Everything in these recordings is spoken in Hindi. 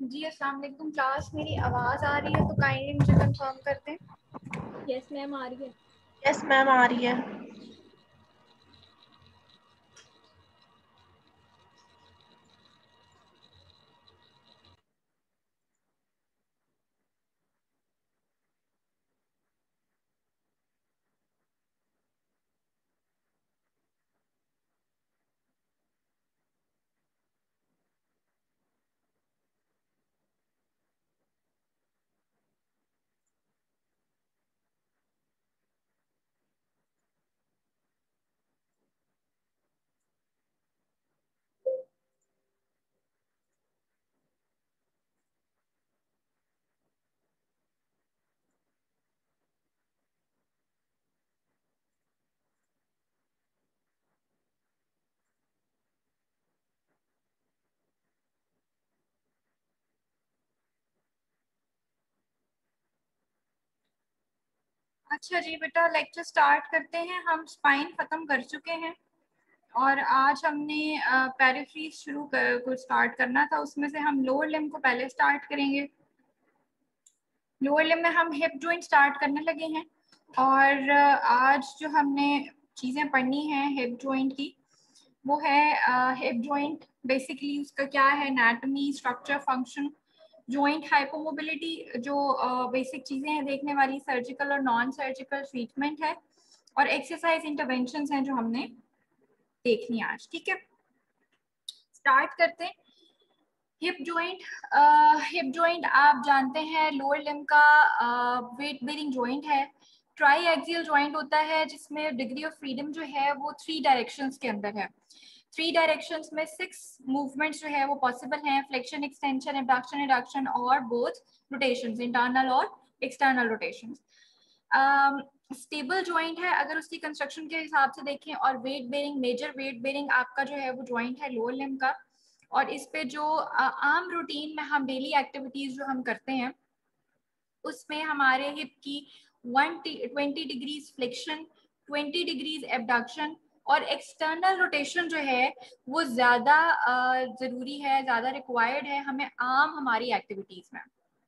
जी अस्सलाम वालेकुम क्लास, मेरी आवाज़ आ रही है तो काइंडली मुझे कंफर्म कर दें। यस मैम आ रही है। यस मैम आ रही है। अच्छा जी बेटा, लेक्चर स्टार्ट करते हैं। हम स्पाइन ख़त्म कर चुके हैं और आज हमने पैराफ्रीज को स्टार्ट करना था। उसमें से हम लोअर लिम्ब को पहले स्टार्ट करेंगे। लोअर लिम्ब में हम हिप जॉइंट स्टार्ट करने लगे हैं और आज जो हमने चीज़ें पढ़नी हैं हिप जॉइंट की वो है हिप जॉइंट। बेसिकली उसका क्या है, anatomy, structure, function, joint hypomobility, जो बेसिक चीज़ें हैं देखने वाली, सर्जिकल और नॉन सर्जिकल ट्रीटमेंट है और एक्सरसाइज इंटरवेंशंस हैं जो हमने देखनी है आज। ठीक है, स्टार्ट करते हैं। हिप जॉइंट, हिप जॉइंट आप जानते हैं लोअर लिम्ब का वेट बेरिंग जॉइंट है। ट्राई एक्सियल जॉइंट होता है जिसमें डिग्री ऑफ फ्रीडम जो है वो 3 डायरेक्शंस के अंदर है। 3 डायरेक्शंस में 6 मूवमेंट्स जो है वो पॉसिबल हैं, फ्लेक्शन, एक्सटेंशन, एबडक्शन, एडक्शन और बोथ रोटेशंस, इंटरनल और एक्सटर्नल रोटेशंस। स्टेबल जॉइंट है अगर उसकी कंस्ट्रक्शन के हिसाब से देखें, और weight bearing, major weight bearing आपका जो है वो जॉइंट है लोअर लिम्ब का। और इस पे जो आम रूटीन में हम डेली एक्टिविटीज जो हम करते हैं उसमें हमारे हिप की 120 डिग्रीज फ्लेक्शन, 20 डिग्रीज एबडक्शन और एक्सटर्नल रोटेशन जो है वो ज्यादा जरूरी है, ज्यादा रिक्वायर्ड है हमें आम हमारी एक्टिविटीज में।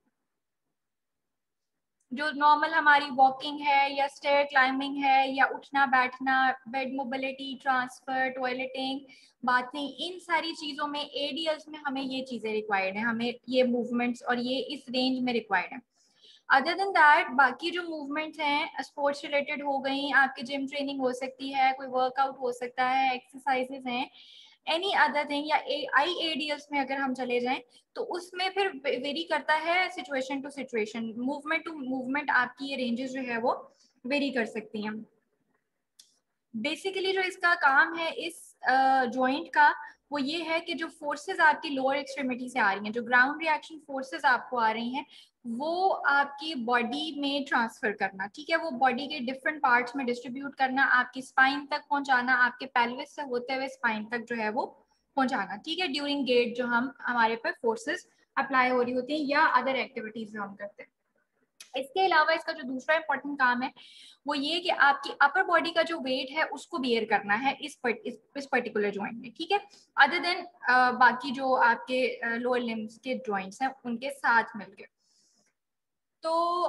जो नॉर्मल हमारी वॉकिंग है या स्टेयर क्लाइंबिंग है या उठना बैठना, bed mobility, transfer, toileting, bathing, इन सारी चीज़ों में एडीएल्स में हमें ये चीज़ें रिक्वायर्ड है, हमें ये मूवमेंट्स और ये इस रेंज में रिक्वायर्ड है। अदर देन दैट बाकी जो मूवमेंट्स हैं स्पोर्ट्स रिलेटेड हो गई, आपकी जिम ट्रेनिंग हो सकती है, कोई वर्कआउट हो सकता है, एक्सरसाइजेज हैं, एनी अदर थिंग, या IADLs में अगर हम चले जाएं तो उसमें फिर वेरी करता है situation to situation, movement to movement, आपकी ये रेंजेस जो है वो वेरी कर सकती हैं। बेसिकली जो इसका काम है इस जॉइंट का वो ये है कि जो फोर्सेस आपकी लोअर एक्सट्रीमिटी से आ रही हैं, जो ग्राउंड रिएक्शन फोर्सेस आपको आ रही हैं वो आपकी बॉडी में ट्रांसफर करना, ठीक है, वो बॉडी के डिफरेंट पार्ट्स में डिस्ट्रीब्यूट करना, आपकी स्पाइन तक पहुंचाना, आपके पेल्विस से होते हुए स्पाइन तक जो है वो पहुंचाना, ठीक है, ड्यूरिंग गेट जो हम हमारे पे फोर्सेस अप्लाई हो रही होती हैं या अदर एक्टिविटीज जो हम करते हैं। इसके अलावा इसका जो दूसरा इंपॉर्टेंट काम है वो ये कि आपकी अपर बॉडी का जो वेट है उसको बियर करना है इस पर्टिकुलर जॉइंट में, ठीक है, अदर देन बाकी जो आपके लोअर लिम्स के जॉइंट्स हैं उनके साथ मिलकर। तो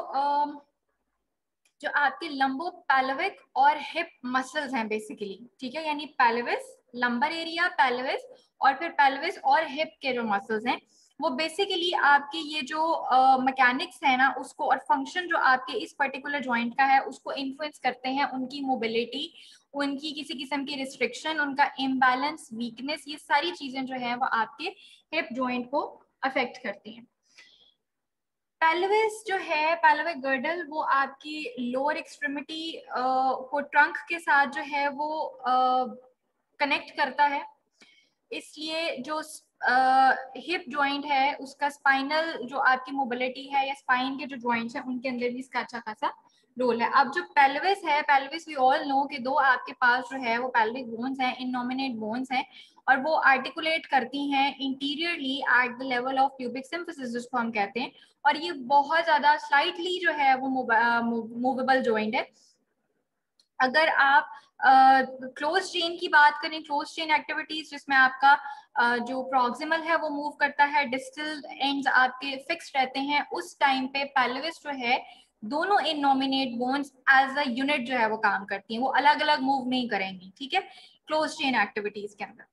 जो आपके लंबो पेल्विक और हिप मसल्स हैं बेसिकली, ठीक है, यानी पेल्विस, लंबर एरिया, पेल्विस और फिर पेल्विस और हिप के जो मसल्स हैं वो बेसिकली आपके ये जो मैकेनिक्स है ना उसको और फंक्शन जो आपके इस पर्टिकुलर जॉइंट का है उसको इन्फ्लुएंस करते हैं, उनकी मोबिलिटी, उनकी किसी किस्म की रिस्ट्रिक्शन, उनका इम्बैलेंस, वीकनेस, ये सारी चीजें जो है वो आपके हिप जॉइंट को अफेक्ट करती हैं। पेल्विस जो है, पेल्विक गर्डल, वो आपकी लोअर एक्सट्रीमिटी को ट्रंक के साथ जो है वो कनेक्ट करता है, इसलिए जो हिप जॉइंट है उसका स्पाइनल जो आपकी मोबिलिटी है या स्पाइन के जो जॉइंट्स हैं उनके अंदर भी इसका अच्छा खासा रोल है। अब जो पेल्विस है, पेल्विस वी ऑल नो कि दो आपके पास जो है वो पेल्विक बोन्स हैं, इननोमिनेट बोन्स हैं और वो आर्टिकुलेट करती हैं interiorly at the level of pubic symphysis जिसको हम कहते हैं, और ये बहुत ज्यादा स्लाइटली जो है वो मूवेबल जॉइंट है। अगर आप क्लोज चेन की बात करें, क्लोज चेन एक्टिविटीज जिसमें आपका जो प्रॉक्सिमल है वो मूव करता है, डिस्टल एंड्स आपके फिक्स रहते हैं, उस टाइम पे पेल्विस जो है दोनों innominate bones as a unit जो है वो काम करती हैं, वो अलग अलग मूव नहीं करेंगी, ठीक है, क्लोज चेन एक्टिविटीज के अंदर।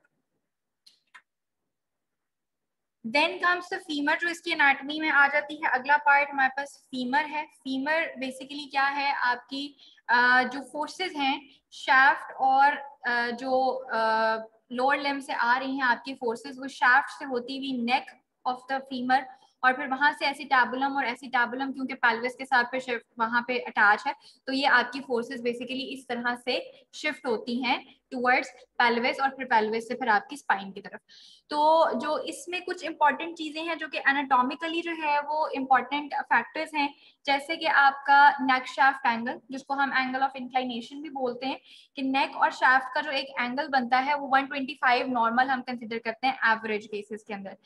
देन कम्स द फीमर, जो इसकी एनाटॉमी में आ जाती है। अगला पार्ट हमारे पास फीमर है। फीमर बेसिकली क्या है, आपकी जो फोर्सेस हैं शाफ्ट और जो लोअर लिम्ब से आ रही हैं आपकी फोर्सेस, वो शाफ्ट से होती हुई नेक ऑफ द फीमर, और फिर वहां से एसिटाबुलम, और एसिटाबुलम क्योंकि पेल्विस के साथ पे शिफ्ट वहां पे अटैच है, तो ये आपकी फोर्सेस बेसिकली इस तरह से शिफ्ट होती हैं टुवर्ड्स पेल्विस, और फिर पेल्विस से फिर आपकी स्पाइन की तरफ। तो जो इसमें कुछ इंपॉर्टेंट चीजें हैं जो कि एनाटॉमिकली जो है वो इंपॉर्टेंट फैक्टर्स हैं, जैसे कि आपका नेक शाफ्ट एंगल, जिसको हम एंगल ऑफ इंक्लाइनेशन भी बोलते हैं, कि नेक और शाफ्ट का जो एक एंगल बनता है वो 125 नॉर्मल हम कंसिडर करते हैं एवरेज केसेस के अंदर,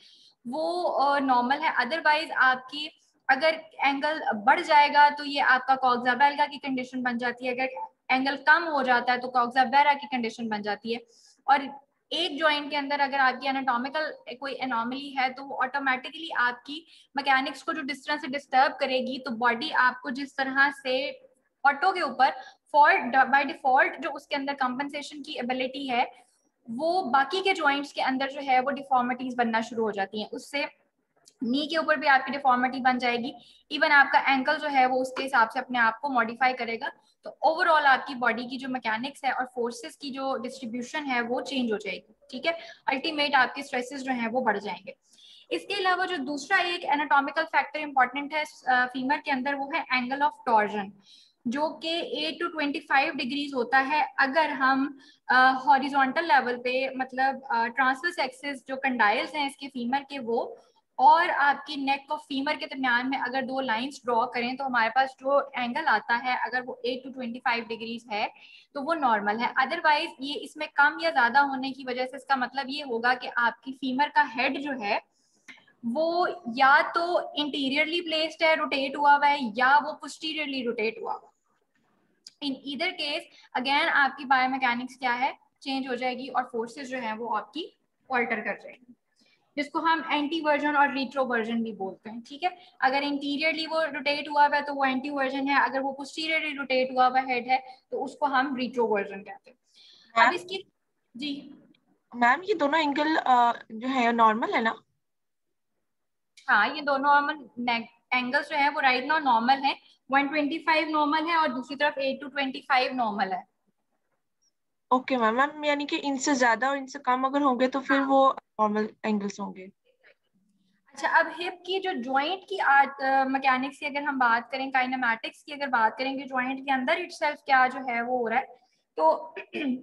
वो नॉर्मल है। अदरवाइज आपकी अगर एंगल बढ़ जाएगा तो ये आपका कॉक्सा बेल्गा की कंडीशन बन जाती है, अगर एंगल कम हो जाता है तो कॉक्सा बेरा की कंडीशन बन जाती है। और एक जॉइंट के अंदर अगर आपकी एनाटॉमिकल कोई एनॉमली है तो वो ऑटोमेटिकली आपकी मैकेनिक्स को जो डिस्टेंस से डिस्टर्ब करेगी, तो बॉडी आपको जिस तरह से ऑटो के ऊपर फॉल्ट बाय डिफॉल्ट जो उसके अंदर कंपनसेशन की एबिलिटी है, वो बाकी के जॉइंट्स के अंदर जो है वो डिफॉर्मिटीज बनना शुरू हो जाती हैं, उससे नी के ऊपर भी आपकी डिफॉर्मिटी बन जाएगी, इवन आपका एंकल जो है वो उसके हिसाब से अपने आप को मॉडिफाई करेगा। तो ओवरऑल आपकी बॉडी की जो मैकेनिक्स है और फोर्सेस की जो डिस्ट्रीब्यूशन है वो चेंज हो जाएगी, ठीक है, अल्टीमेट आपके स्ट्रेसेस जो हैं वो बढ़ जाएंगे। इसके अलावा जो दूसरा एक एनाटॉमिकल फैक्टर इंपॉर्टेंट है फीमर के अंदर, वो है एंगल ऑफ टॉर्जन, जो कि 8 to 25 डिग्रीज होता है अगर हम हॉरिजॉन्टल लेवल पे, मतलब ट्रांसवर्स एक्सिस जो कंडाइल्स हैं इसके फीमर के वो और आपकी नेक ऑफ फीमर के दरमियान में अगर दो लाइंस ड्रॉ करें तो हमारे पास जो एंगल आता है अगर वो 8 to 25 डिग्रीज है तो वो नॉर्मल है। अदरवाइज ये इसमें कम या ज्यादा होने की वजह से इसका मतलब ये होगा कि आपकी फीमर का हेड जो है वो या तो इंटीरियरली प्लेस्ड है, रोटेट हुआ हुआ है, या वो पोस्टीरियरली रोटेट हुआ हुआ। इन ईदर केस अगेन आपकी बायोमैकेनिक्स क्या है, चेंज हो जाएगी और फोर्सेस जो है वो आपकी ऑल्टर कर जाएगी, जिसको हम एंटी वर्जन और रिट्रो वर्जन भी बोलते हैं, ठीक है। अगर इंटीरियरली वो रोटेट हुआ है तो वो एंटी वर्जन है, अगर वो पोस्टीरियरली रोटेट हुआ हेड है तो उसको हम रिट्रो वर्जन कहते हैं। अब मैम इसकी जी मैम ये दोनों एंगल जो है नॉर्मल है ना? हाँ, ये दोनों नॉर्मल एंगल्स जो है वो राइट नाउ नॉर्मल है, 125 नॉर्मल है और दूसरी तरफ 8 to 25 नॉर्मल है। Okay ma'am. मैम यानी कि इनसे ज्यादा और इनसे कम अगर होंगे तो फिर वो नॉर्मल एंगल्स होंगे। अच्छा, अब हिप की जो जॉइंट की मैकेनिक्स की अगर हम बात करें, काइनेमैटिक्स की अगर बात करेंगे, जॉइंट के अंदर इटसेल्फ क्या जो है वो हो रहा है, तो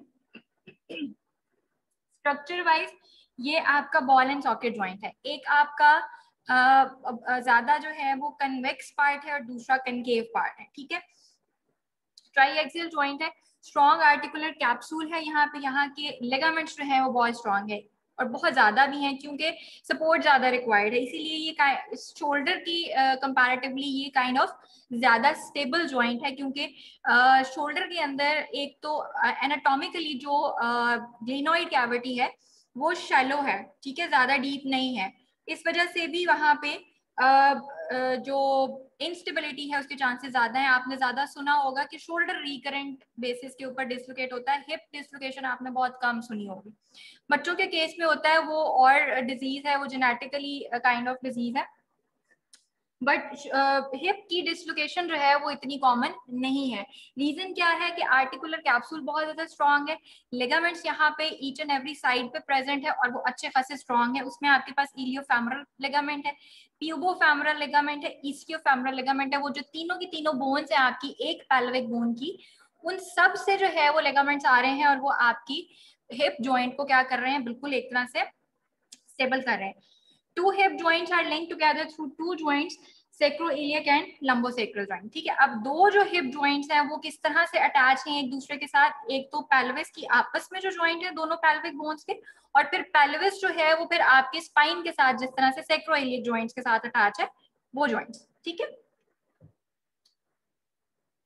स्ट्रक्चर वाइज ये आपका बॉल एंड सॉकेट जॉइंट है। एक आपका ज्यादा जो है वो कन्वेक्स पार्ट है और दूसरा कनकेव पार्ट है, ठीक है। ट्राईएक्सियल जॉइंट है, स्ट्रॉन्ग आर्टिकुलर कैप्सूल है यहाँ पे, यहाँ के लिगामेंट्स जो है वो बहुत स्ट्रॉन्ग है और बहुत ज्यादा भी हैं क्योंकि सपोर्ट ज्यादा रिक्वायर्ड है, इसीलिए ये शोल्डर की कंपैरेटिवली ये काइंड ऑफ ज्यादा स्टेबल जॉइंट है, क्योंकि शोल्डर के अंदर एक तो एनाटॉमिकली जो ग्लेनोइड कैविटी है वो शैलो है, ठीक है, ज्यादा डीप नहीं है, इस वजह से भी वहां पे जो इंस्टेबिलिटी है उसके चांसेस ज्यादा हैं। आपने ज्यादा सुना होगा कि शोल्डर रिकरेंट बेसिस के ऊपर डिसलोकेट होता है, हिप डिसलोकेशन आपने बहुत कम सुनी होगी। बच्चों के केस में होता है वो और डिजीज है, वो जेनेटिकली काइंड ऑफ डिजीज है, बट हिप की डिसलोकेशन जो है वो इतनी कॉमन नहीं है। रीजन क्या है कि आर्टिकुलर कैप्सूल बहुत ज्यादा स्ट्रॉन्ग है, लिगामेंट्स यहाँ पे ईच एंड एवरी साइड पे प्रेजेंट है और वो अच्छे खासे स्ट्रॉन्ग है। उसमें आपके पास इलियोफेमरल लिगामेंट है, प्यूबोफेमरल लिगामेंट है, इस्कियोफेमरल लिगामेंट है, वो जो तीनों की तीनों बोन्स है आपकी एक पेल्विक बोन की, उन सब से जो है वो लिगामेंट्स आ रहे हैं और वो आपकी हिप जॉइंट को क्या कर रहे हैं, बिल्कुल एक तरह से स्टेबल कर रहे हैं। Two hip joints are linked together through two joints, sacroiliac and lumbosacral joint, ठीक है। अब दो जो हिप जॉइंट्स हैं वो किस तरह से अटैच हैं एक दूसरे के साथ, एक तो पेल्विस की आपस में जो जॉइंट है दोनों पेल्विक बोन्स के, और फिर पेल्विस जो है वो फिर आपके स्पाइन के साथ जिस तरह से sacroiliac joints के साथ अटैच है वो जॉइंट्स, ठीक है।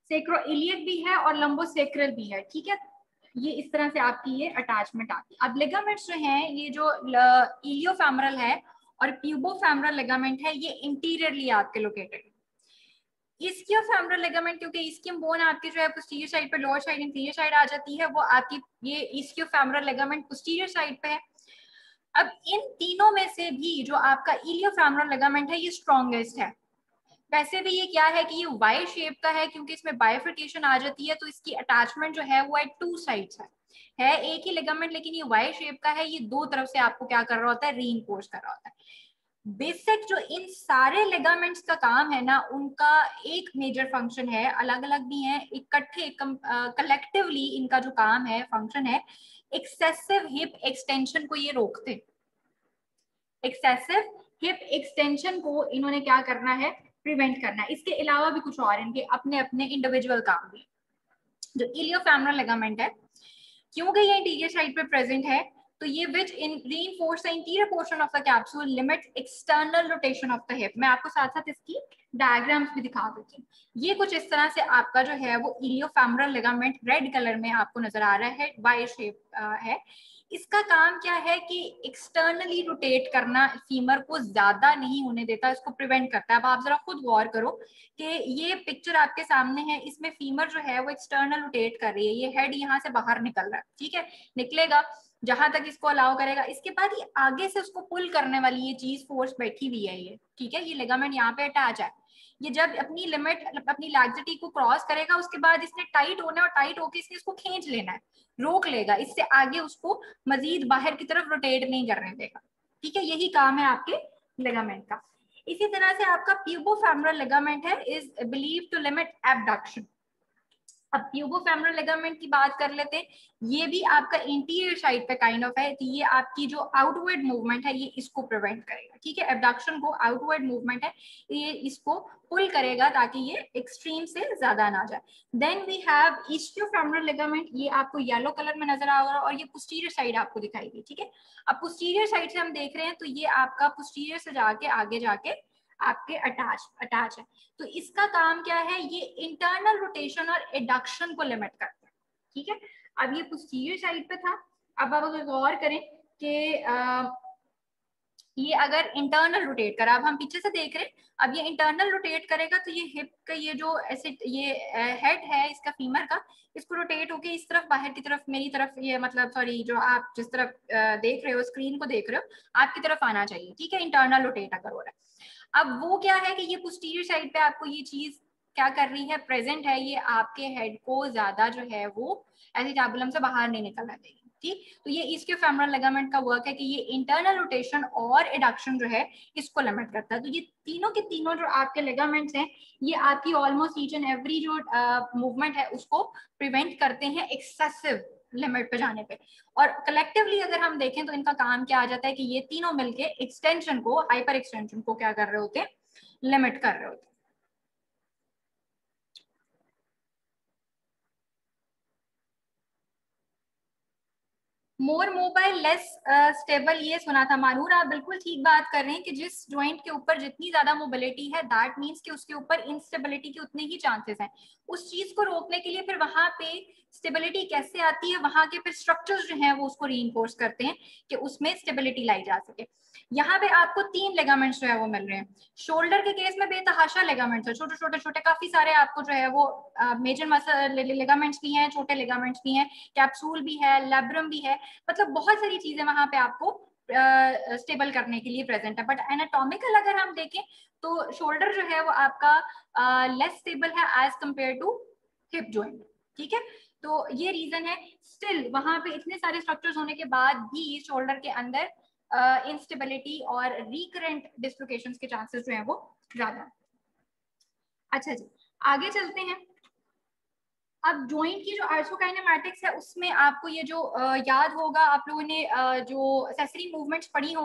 सेक्रोइलियक भी है और लंबोसेक्रल भी है, ठीक है। ये इस तरह से आपकी ये अटैचमेंट आती है। अब लिगामेंट्स जो हैं, ये जो इलियोफेमरल है और प्यूबोफेमरल लिगामेंट है, ये इंटीरियरली आपके लोकेटेड है। इस्कियोफेमरल लिगामेंट, क्योंकि इस्कियम बोन आपकी जो है पोस्टीरियर साइड पे, लोअर साइड इंफीरियर साइड आ जाती है, वो आपकी ये इस्कियोफेमरल लिगामेंट पोस्टीरियर साइड पे है। अब इन तीनों में से भी जो आपका इलियोफेमरल लिगामेंट है ये स्ट्रॉन्गेस्ट है। वैसे भी ये क्या है कि ये वाई शेप का है, क्योंकि इसमें बाइफर्केशन आ जाती है, तो इसकी अटैचमेंट जो है वो एट टू साइड्स है एक ही लिगामेंट, लेकिन ये वाई शेप का है, ये दो तरफ से आपको क्या कर रहा होता है, रीइंफोर्स कर रहा होता है। बेसिक जो इन सारे लिगामेंट्स का काम है ना, उनका एक मेजर फंक्शन है, अलग अलग भी है, इकट्ठे कलेक्टिवली इनका जो काम है, फंक्शन है, एक्सेसिव हिप एक्सटेंशन को ये रोकते। एक्सेसिव हिप एक्सटेंशन को इन्होंने क्या करना है, प्रिवेंट करना है। इसके अलावा भी कुछ और इनके अपने अपने इंडिविजुअल काम भी। जो इलियोफेमरल लिगामेंट है, क्योंकि ये इंटीरियर साइड पे प्रेजेंट है, तो ये which in reinforce the interior portion of the capsule limit external rotation of the hip. मैं आपको साथ साथ इसकी डायग्राम्स भी दिखा देती हूँ। ये कुछ इस तरह से आपका जो है वो इलियोफेमरल लिगामेंट रेड कलर में आपको नजर आ रहा है, वाई शेप है। इसका काम क्या है कि एक्सटर्नली रोटेट करना, फीमर को ज्यादा नहीं होने देता, इसको प्रिवेंट करता है। अब आप जरा खुद गौर करो कि ये पिक्चर आपके सामने है, इसमें फीमर जो है वो एक्सटर्नल रोटेट कर रही है, ये हेड यहाँ से बाहर निकल रहा है, ठीक है, निकलेगा जहां तक इसको अलाउ करेगा। इसके बाद ये आगे से उसको पुल करने वाली ये चीज फोर्स बैठी हुई है ये, ठीक है, ये लिगामेंट यहाँ पे अटैच है। ये जब अपनी लिमिट, अपनी लैक्सिटी को क्रॉस करेगा, उसके बाद इसने टाइट होना है और टाइट होके इसने इसको खींच लेना है, रोक लेगा, इससे आगे उसको मजीद बाहर की तरफ रोटेट नहीं करने देगा, ठीक है। यही काम है आपके लिगामेंट का। इसी तरह से आपका प्यूबोफेमरल लिगामेंट है, is believe to limit abduction. अब प्यूबोफेमरल लिगामेंट की बात कर लेते हैं। ये भी आपका इंटीरियर साइड पे काइंड ऑफ है, तो ये आपकी जो आउटवर्ड मूवमेंट है ये इसको प्रिवेंट करेगा, ठीक है। एबडक्शन को, आउटवर्ड मूवमेंट है, ये इसको पुल करेगा ताकि ये एक्सट्रीम से ज्यादा ना जाए। Then we have ischiofemoral ligament, ये आपको येलो कलर में नजर आ रहा है और ये पोस्टीरियर साइड आपको दिखाई दी, ठीक है। अब पोस्टीरियर साइड से हम देख रहे हैं तो ये आपका पोस्टीरियर से जाके आगे जाके आपके अटैच है। तो इसका काम क्या है, ये इंटरनल रोटेशन और एडक्शन को लिमिट करता है, ठीक है। अब ये पोस्टीरियर साइड पे था। अब आप अगर गौर करें कि ये अगर इंटरनल रोटेट करा, अब हम पीछे से देख रहे हैं, अब ये इंटरनल रोटेट करेगा तो ये हिप का ये जो ऐसे ये हेड है इसका, फीमर का, इसको रोटेट होके इस तरफ, बाहर की तरफ, मेरी तरफ, ये मतलब सॉरी, जो आप जिस तरफ देख रहे हो, स्क्रीन को देख रहे हो, आपकी तरफ आना चाहिए, ठीक है, इंटरनल रोटेट अगर हो रहा है। अब वो क्या है कि ये पोस्टीरियर साइड पे आपको ये चीज क्या कर रही है, प्रेजेंट है, ये आपके हेड को ज्यादा जो है वो एसिटाबुलम से बाहर नहीं निकलना देगी, ठीक। तो ये इस्कियोफेमरल लिगामेंट का वर्क है कि ये इंटरनल रोटेशन और एडक्शन जो है इसको लिमिट करता है। तो ये तीनों के तीनों जो आपके लिगामेंट्स हैं, ये आपकी ऑलमोस्ट ईच एंड एवरी जो मूवमेंट है उसको प्रिवेंट करते हैं एक्सेसिव लिमिट पे जाने पे। और कलेक्टिवली अगर हम देखें तो इनका काम क्या आ जाता है कि ये तीनों मिलके एक्सटेंशन को, हाइपर एक्सटेंशन को क्या कर रहे होते हैं, लिमिट कर रहे होते हैं। मोर मोबाइल लेस स्टेबल, ये सुना था मानूर, आप बिल्कुल ठीक बात कर रहे हैं कि जिस ज्वाइंट के ऊपर जितनी ज्यादा मोबिलिटी है, दैट मींस कि उसके ऊपर इंस्टेबिलिटी के उतने ही चांसेस हैं। उस चीज को रोकने के लिए फिर वहां पे स्टेबिलिटी कैसे आती है, वहां के फिर स्ट्रक्चर्स जो हैं वो उसको रीइंफोर्स करते हैं कि उसमें स्टेबिलिटी लाई जा सके। यहाँ पे आपको 3 लिगामेंट्स जो है वो मिल रहे हैं। शोल्डर के केस में बेतहाशा लिगामेंट्स है, छोटे छोटे छोटे काफी सारे आपको जो है वो मेजर मसल लिगामेंट्स भी हैं, छोटे लिगामेंट्स भी हैं, कैप्सूल भी है, लैब्रम भी है, मतलब बहुत सारी चीजें वहां पे आपको स्टेबल करने के लिए प्रेजेंट है। बट एनाटॉमिकल अगर हम देखें तो शोल्डर जो है वो आपका लेस स्टेबल है as compare to hip joint, ठीक है। तो ये रीजन है। स्टिल वहां पे इतने सारे स्ट्रक्चर्स होने के बाद भी शोल्डर के अंदर इंस्टेबिलिटी और रिकरेंट डिस्लोकेशंस के चांसेस जो है वो ज्यादा है। अच्छा जी, आगे चलते हैं। अब जॉइंट की जो आर्थोकाइनेमैटिक्स है उसमें आपको ये जो याद होगा, आप लोगों ने जो एक्सेसरी मूवमेंट्स पढ़ी होंगी,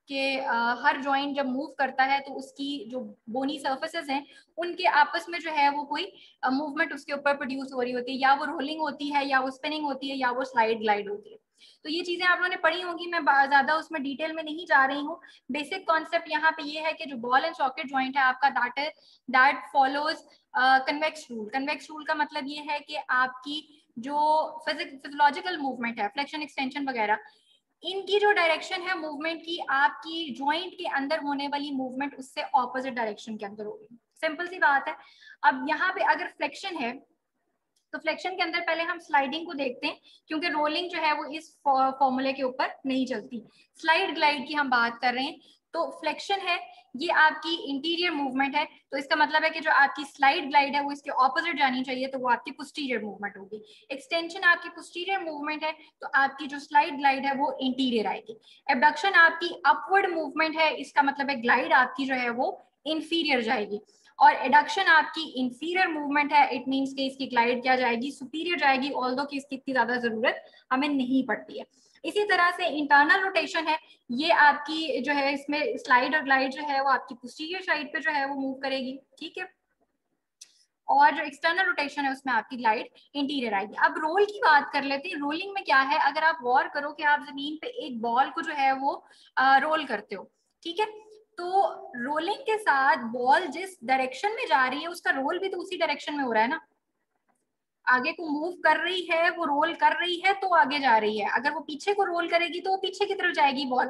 कि हर जॉइंट जब मूव करता है तो उसकी जो बोनी सर्फेसेस हैं उनके आपस में जो है वो कोई मूवमेंट उसके ऊपर प्रोड्यूस हो रही होती है, या वो रोलिंग होती है, या वो स्पिनिंग होती है, या वो स्लाइड ग्लाइड होती है। तो ये चीजें आप लोगों ने पढ़ी होंगी, मैं ज्यादा उसमें डिटेल में नहीं जा रही हूँ। बेसिक कॉन्सेप्ट यहाँ पे ये है कि जो बॉल एंड सॉकेट जॉइंट है आपका, that follows convex rule. Convex rule का मतलब ये है कि आपकी जो फिजियोलॉजिकल मूवमेंट है, फ्लेक्शन एक्सटेंशन वगैरह, इनकी जो डायरेक्शन है मूवमेंट की, आपकी जॉइंट के अंदर होने वाली मूवमेंट उससे ऑपोजिट डायरेक्शन के अंदर होगी। सिंपल सी बात है। अब यहाँ पे अगर फ्लेक्शन है तो फ्लेक्शन के अंदर पहले हम स्लाइडिंग को देखते हैं, क्योंकि रोलिंग जो है वो इस फॉर्मूले के ऊपर नहीं चलती। स्लाइड ग्लाइड की हम बात कर रहे हैं। तो फ्लेक्शन है, ये आपकी इंटीरियर मूवमेंट है, तो इसका मतलब है कि जो आपकी स्लाइड ग्लाइड है वो इसके ऑपोजिट जानी चाहिए, तो वो आपकी पोस्टीरियर मूवमेंट होगी। एक्सटेंशन आपकी पोस्टीरियर मूवमेंट है, तो आपकी जो स्लाइड ग्लाइड है वो इंटीरियर आएगी। एबडक्शन आपकी अपवर्ड मूवमेंट है, इसका मतलब है ग्लाइड आपकी जो है वो इंफीरियर जाएगी। और एडक्शन आपकी इंफीरियर मूवमेंट है, इट मींस कि इसकी ग्लाइड क्या जाएगी, सुपीरियर जाएगी, ऑल्दो कि इसकी इतनी ज्यादा जरूरत हमें नहीं पड़ती है। इसी तरह से इंटरनल रोटेशन है, ये आपकी जो है इसमें स्लाइड और ग्लाइड जो है वो आपकी पोस्टीरियर साइड पे जो है वो मूव करेगी, ठीक है। और जो एक्सटर्नल रोटेशन है उसमें आपकी ग्लाइड इंटीरियर आएगी। अब रोल की बात कर लेते हैं। रोलिंग में क्या है, अगर आप गौर करो कि आप जमीन पे एक बॉल को जो है वो रोल करते हो, ठीक है, तो रोलिंग के साथ बॉल जिस डायरेक्शन में जा रही है उसका रोल भी तो उसी डायरेक्शन में हो रहा है ना। आगे को मूव कर रही है, वो रोल कर रही है तो आगे जा रही है, अगर वो पीछे को रोल करेगी तो वो पीछे की तरफ जाएगी बॉल।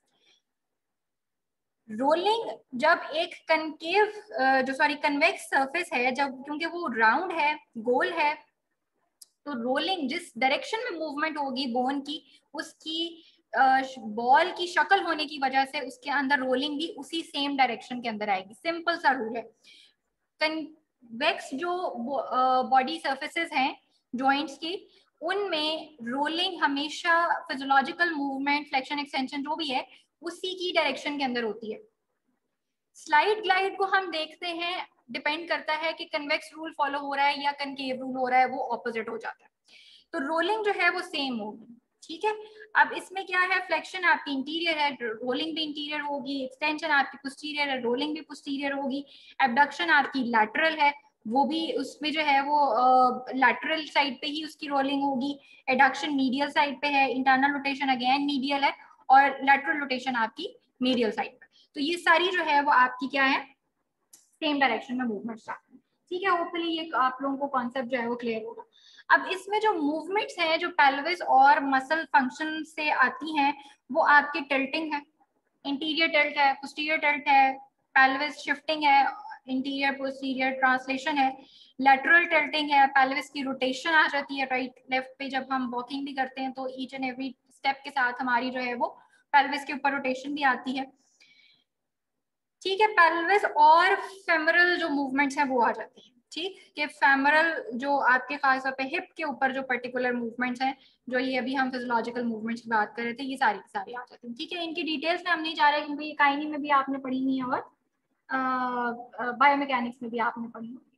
रोलिंग जब एक कनकेव कन्वेक्स सरफेस है, जब क्योंकि वो राउंड है, गोल है, तो रोलिंग जिस डायरेक्शन में मूवमेंट होगी बोन की, उसकी बॉल की शक्ल होने की वजह से उसके अंदर रोलिंग भी उसी सेम डायरेक्शन के अंदर आएगी। सिंपल सा रूल है। कन्वेक्स जो बॉडी सर्फेसेस हैं जॉइंट्स की, उनमें रोलिंग हमेशा फिजियोलॉजिकल मूवमेंट, फ्लेक्शन एक्सटेंशन जो भी है उसी की डायरेक्शन के अंदर होती है। स्लाइड ग्लाइड को हम देखते हैं, डिपेंड करता है कि कन्वेक्स रूल फॉलो हो रहा है या कनकेव रूल हो रहा है, वो ऑपोजिट हो जाता है। तो रोलिंग जो है वो सेम होगी, ठीक है। अब इसमें क्या है, फ्लेक्शन आपकी इंटीरियर है, रोलिंग भी इंटीरियर होगी। एक्सटेंशन आपकी पोस्टीरियर है, रोलिंग भी पोस्टीरियर होगी। एबडक्शन आपकी लैटरल है, वो भी उसमें जो है वो लैटरल साइड पे ही उसकी रोलिंग होगी। एडक्शन मीडियल साइड पे है, इंटरनल रोटेशन अगेन मीडियल है, और लैटरल रोटेशन आपकी मीडियल साइड पे। तो ये सारी जो है वो आपकी क्या है, सेम डायरेक्शन में मूवमेंट, ठीक है। होपफुली ये आप लोगों को कॉन्सेप्ट जो है वो क्लियर होगा। अब इसमें जो मूवमेंट्स हैं जो पेल्विस और मसल फंक्शन से आती हैं, वो आपकी टिल्टिंग है, इंटीरियर टिल्ट है, पोस्टीरियर टिल्ट है, पेल्विस शिफ्टिंग है, इंटीरियर पोस्टीरियर ट्रांसलेशन है, लैटरल टिल्टिंग है, पेल्विस की रोटेशन आ जाती है राइट लेफ्ट पे। जब हम वॉकिंग भी करते हैं तो ईच एंड एवरी स्टेप के साथ हमारी जो है वो पेल्विस के ऊपर रोटेशन भी आती है, ठीक है। पेल्विस और फेमरल जो मूवमेंट्स हैं वो आ जाती हैं, ठीक। कि फेमरल जो आपके खास तौर पे हिप के ऊपर जो पर्टिकुलर मूवमेंट्स हैं, जो ये अभी हम फिजियोलॉजिकल मूवमेंट्स की बात कर रहे थे, ये सारी की सारी आ जाती हैं, ठीक है। इनकी डिटेल्स में हम नहीं जा रहे क्योंकि ये काइनी में भी आपने पढ़ी हुई है और बायोमैकेनिक्स में भी आपने पढ़ी हुई है।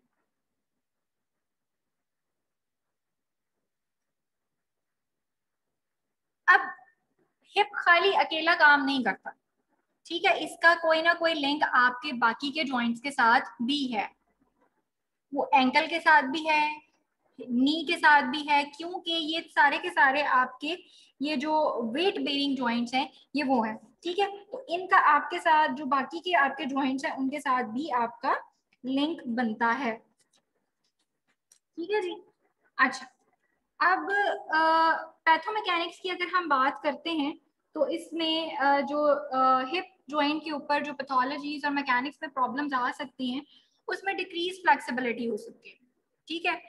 अब हिप खाली अकेला काम नहीं करता, ठीक है, इसका कोई ना कोई लिंक आपके बाकी के जॉइंट्स के साथ भी है। वो एंकल के साथ भी है, नी के साथ भी है, क्योंकि ये सारे के सारे आपके ये जो वेट बेरिंग जॉइंट्स हैं ये वो है, ठीक है। तो इनका आपके साथ जो बाकी के आपके जॉइंट्स हैं उनके साथ भी आपका लिंक बनता है, ठीक है जी। अच्छा, अब पैथोमैकेनिक्स की अगर हम बात करते हैं तो इसमें जो हिप जॉइंट के ऊपर जो पैथोलॉजीज और मैकेनिक्स में प्रॉब्लम्स आ सकती हैं, उसमें डिक्रीज फ्लेक्सिबिलिटी हो सकती है, ठीक है।